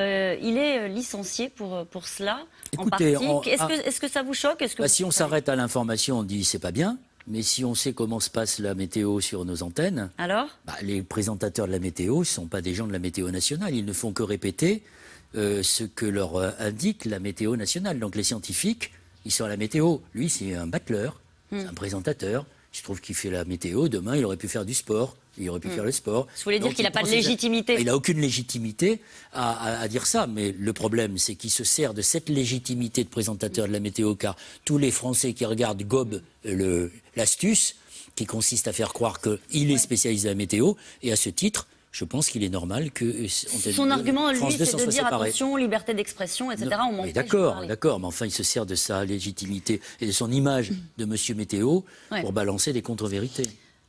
est licencié pour cela. Écoutez, en partie. Est-ce que ça vous choque? Si on s'arrête à l'information, on dit c'est pas bien. Mais si on sait comment se passe la météo sur nos antennes, alors les présentateurs de la météo ne sont pas des gens de la météo nationale. Ils ne font que répéter ce que leur indique la météo nationale. Donc les scientifiques, ils sont à la météo. Lui, c'est un battleur, c'est un présentateur. Il se trouve qu'il fait la météo. Demain, il aurait pu faire du sport. Il aurait pu faire le sport. Vous voulez dire qu'il n'a pas de légitimité? Il n'a aucune légitimité à dire ça. Mais le problème, c'est qu'il se sert de cette légitimité de présentateur de la météo, car tous les Français qui regardent gobent l'astuce, qui consiste à faire croire qu'il est spécialisé à la météo. Et à ce titre, je pense qu'il est normal que son argument, lui, c'est de dire attention, liberté d'expression, etc. On m'empêche de parler. D'accord, mais enfin, il se sert de sa légitimité et de son image de Monsieur Météo pour balancer des contre-vérités.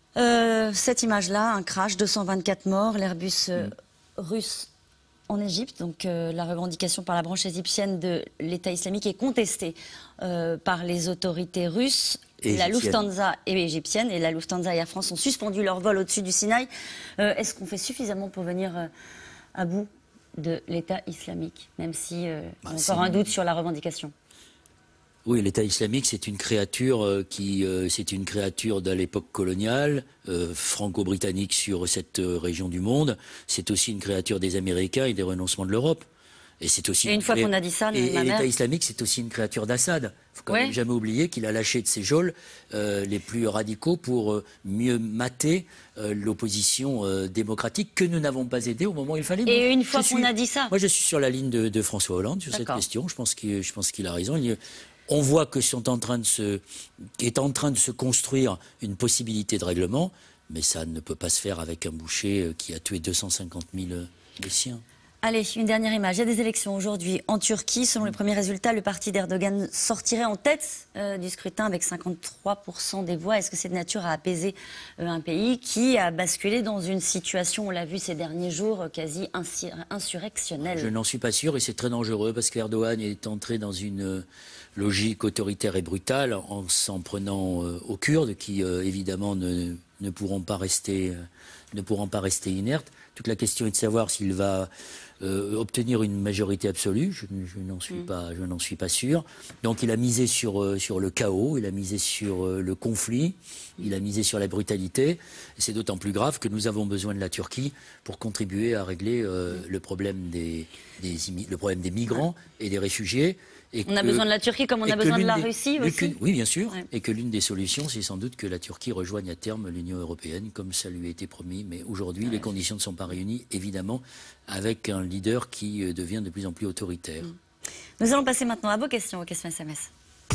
Cette image-là, un crash, 224 morts, l'Airbus russe en Égypte. Donc la revendication par la branche égyptienne de l'État islamique est contestée par les autorités russes. La Lufthansa est égyptienne et la Lufthansa et Air France ont suspendu leur vol au-dessus du Sinaï. Est-ce qu'on fait suffisamment pour venir à bout de l'État islamique, même si y a encore un doute sur la revendication? Oui, l'État islamique, c'est une créature c'est une créature de l'époque coloniale, franco-britannique sur cette région du monde. C'est aussi une créature des Américains et des renoncements de l'Europe. Et c'est aussi. Et une fois qu'on a dit ça, l'État islamique, c'est aussi une créature d'Assad. Il ne faut quand même jamais oublier qu'il a lâché de ses geôles les plus radicaux pour mieux mater l'opposition démocratique que nous n'avons pas aidée au moment où il fallait. Et une fois qu'on a dit ça, moi, je suis sur la ligne de François Hollande sur cette question. Je pense qu'il a raison. On voit que est en train de se construire une possibilité de règlement, mais ça ne peut pas se faire avec un boucher qui a tué 250 000 des siens. Allez, une dernière image. Il y a des élections aujourd'hui en Turquie. Selon les premiers résultats, le parti d'Erdogan sortirait en tête du scrutin avec 53% des voix. Est-ce que c'est de nature à apaiser un pays qui a basculé dans une situation, on l'a vu ces derniers jours, quasi insurrectionnelle? Je n'en suis pas sûr et c'est très dangereux parce qu'Erdogan est entré dans une logique autoritaire et brutale en s'en prenant aux Kurdes qui, évidemment, ne pourront pas rester inertes. Toute la question est de savoir s'il va obtenir une majorité absolue. Je n'en suis pas sûr. Donc il a misé sur le chaos, il a misé sur le conflit, il a misé sur la brutalité. Et c'est d'autant plus grave que nous avons besoin de la Turquie pour contribuer à régler le problème des migrants et des réfugiés. On a besoin de la Turquie comme on a besoin de la Russie aussi. Oui, bien sûr. Ouais. Et que l'une des solutions, c'est sans doute que la Turquie rejoigne à terme l'Union européenne, comme ça lui a été promis. Mais aujourd'hui, les conditions ne sont pas réunies, évidemment, avec un leader qui devient de plus en plus autoritaire. Nous allons passer maintenant à vos questions SMS.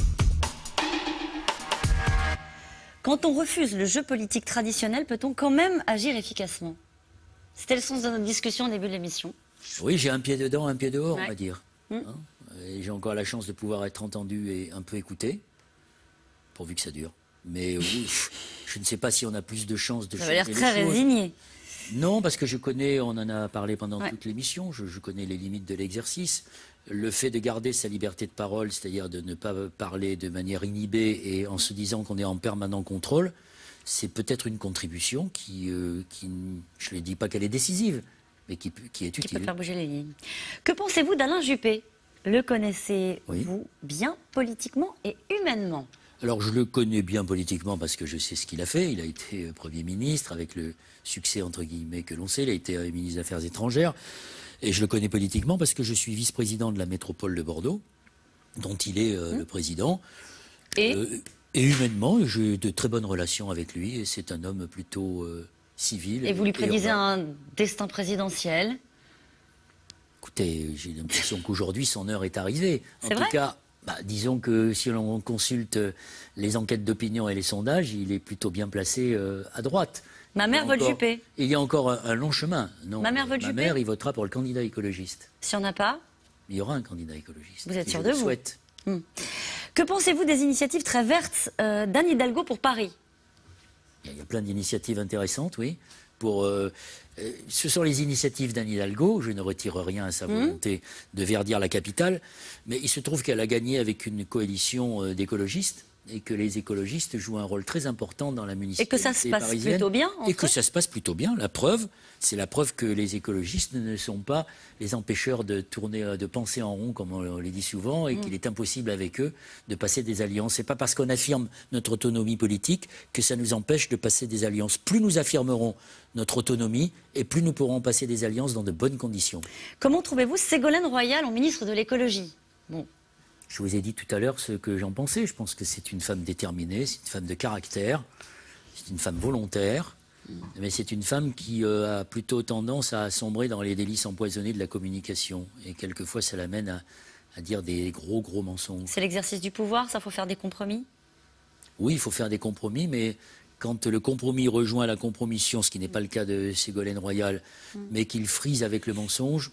Quand on refuse le jeu politique traditionnel, peut-on quand même agir efficacement? C'était le sens de notre discussion au début de l'émission. Oui, j'ai un pied dedans, un pied dehors, on va dire. Et j'ai encore la chance de pouvoir être entendu et un peu écouté, pourvu que ça dure. Mais je ne sais pas si on a plus de chances de changer les choses. Ça a l'air très résigné. Non, parce que on en a parlé pendant toute l'émission, je connais les limites de l'exercice. Le fait de garder sa liberté de parole, c'est-à-dire de ne pas parler de manière inhibée et en se disant qu'on est en permanent contrôle, c'est peut-être une contribution qui je ne dis pas qu'elle est décisive, mais qui est utile. Qui peut faire bouger les lignes. Que pensez-vous d'Alain Juppé? Le connaissez-vous bien politiquement et humainement? Alors je le connais bien politiquement parce que je sais ce qu'il a fait. Il a été Premier ministre avec le succès entre guillemets que l'on sait. Il a été ministre des Affaires étrangères. Et je le connais politiquement parce que je suis vice-président de la métropole de Bordeaux, dont il est le président. Et humainement, j'ai de très bonnes relations avec lui. Et c'est un homme plutôt civil. Et vous lui prédisez un destin présidentiel? Écoutez, j'ai l'impression qu'aujourd'hui, son heure est arrivée. En tout vrai cas, disons que si l'on consulte les enquêtes d'opinion et les sondages, il est plutôt bien placé à droite. Ma mère veut le Juppé. Il y a encore un long chemin. Non, ma mère veut le Juppé. Ma mère, il votera pour le candidat écologiste. S'il n'y en a pas? Il y aura un candidat écologiste. Vous êtes sûr de vous? Souhaite. Que pensez-vous des initiatives très vertes d'Anne Hidalgo pour Paris? Il y a plein d'initiatives intéressantes, oui. Ce sont les initiatives d'Anne Hidalgo, je ne retire rien à sa volonté de verdir la capitale, mais il se trouve qu'elle a gagné avec une coalition d'écologistes et que les écologistes jouent un rôle très important dans la municipalité parisienne. Et que ça se passe plutôt bien Et que ça se passe plutôt bien. La preuve, c'est la preuve que les écologistes ne sont pas les empêcheurs de penser en rond, comme on les dit souvent, et qu'il est impossible avec eux de passer des alliances. C'est pas parce qu'on affirme notre autonomie politique que ça nous empêche de passer des alliances. Plus nous affirmerons notre autonomie, et plus nous pourrons passer des alliances dans de bonnes conditions. Comment trouvez-vous Ségolène Royal en ministre de l'écologie? Je vous ai dit tout à l'heure ce que j'en pensais. Je pense que c'est une femme déterminée, c'est une femme de caractère, c'est une femme volontaire, mais c'est une femme qui a plutôt tendance à sombrer dans les délices empoisonnés de la communication. Et quelquefois, ça l'amène à dire des gros mensonges. C'est l'exercice du pouvoir, ça, faut faire des compromis? Oui, il faut faire des compromis, mais quand le compromis rejoint la compromission, ce qui n'est pas le cas de Ségolène Royal, mais qu'il frise avec le mensonge,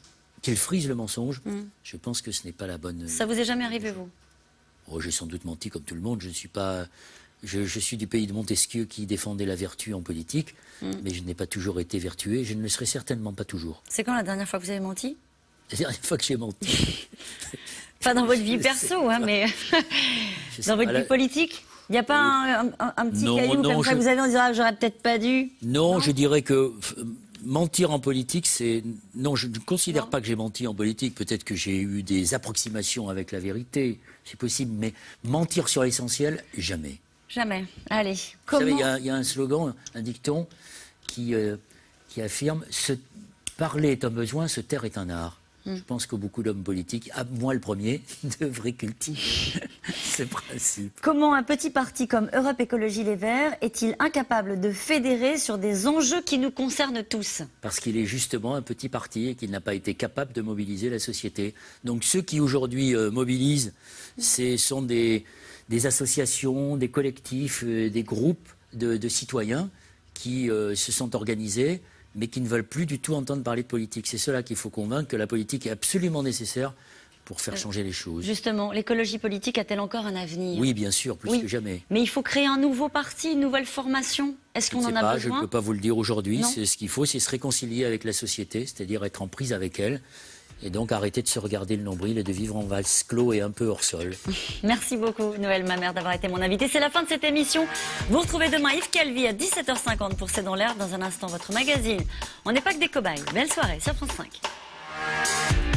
je pense que ce n'est pas la bonne... Ça vous est jamais arrivé, vous? J'ai sans doute menti comme tout le monde. Je ne suis pas... Je suis du pays de Montesquieu qui défendait la vertu en politique, mais je n'ai pas toujours été vertueux et je ne le serai certainement pas toujours. C'est quand la dernière fois que vous avez menti? La dernière fois que j'ai menti. Pas dans votre vie perso, mais dans votre vie politique? Il n'y a pas un petit caillou comme ça que vous avez en disant j'aurais peut-être pas dû? Non, je dirais que... Mentir en politique, c'est... Non, je ne considère pas que j'ai menti en politique. Peut-être que j'ai eu des approximations avec la vérité, c'est possible. Mais mentir sur l'essentiel, jamais. Jamais. Allez, Vous savez, il y a un slogan, un dicton qui affirme « Parler est un besoin, se taire est un art ». Je pense que beaucoup d'hommes politiques, moi le premier, devraient cultiver ce principe. Comment un petit parti comme Europe Écologie Les Verts est-il incapable de fédérer sur des enjeux qui nous concernent tous? Parce qu'il est justement un petit parti et qu'il n'a pas été capable de mobiliser la société. Donc ceux qui aujourd'hui mobilisent, ce sont des associations, des collectifs, des groupes de citoyens qui se sont organisés, mais qui ne veulent plus du tout entendre parler de politique. C'est cela qu'il faut convaincre, que la politique est absolument nécessaire pour faire changer les choses. Justement, l'écologie politique a-t-elle encore un avenir? Oui, bien sûr, plus que jamais. Mais il faut créer un nouveau parti, une nouvelle formation. Est-ce qu'on en a besoin? Je ne peux pas vous le dire aujourd'hui. Ce qu'il faut, c'est se réconcilier avec la société, c'est-à-dire être en prise avec elle. Et donc arrêter de se regarder le nombril et de vivre en vase clos et un peu hors sol. Merci beaucoup Noël Mamère d'avoir été mon invité. C'est la fin de cette émission. Vous retrouvez demain Yves Calvi à 17h50 pour C'est dans l'air. Dans un instant, votre magazine. On n'est pas que des cobayes. Belle soirée sur France 5.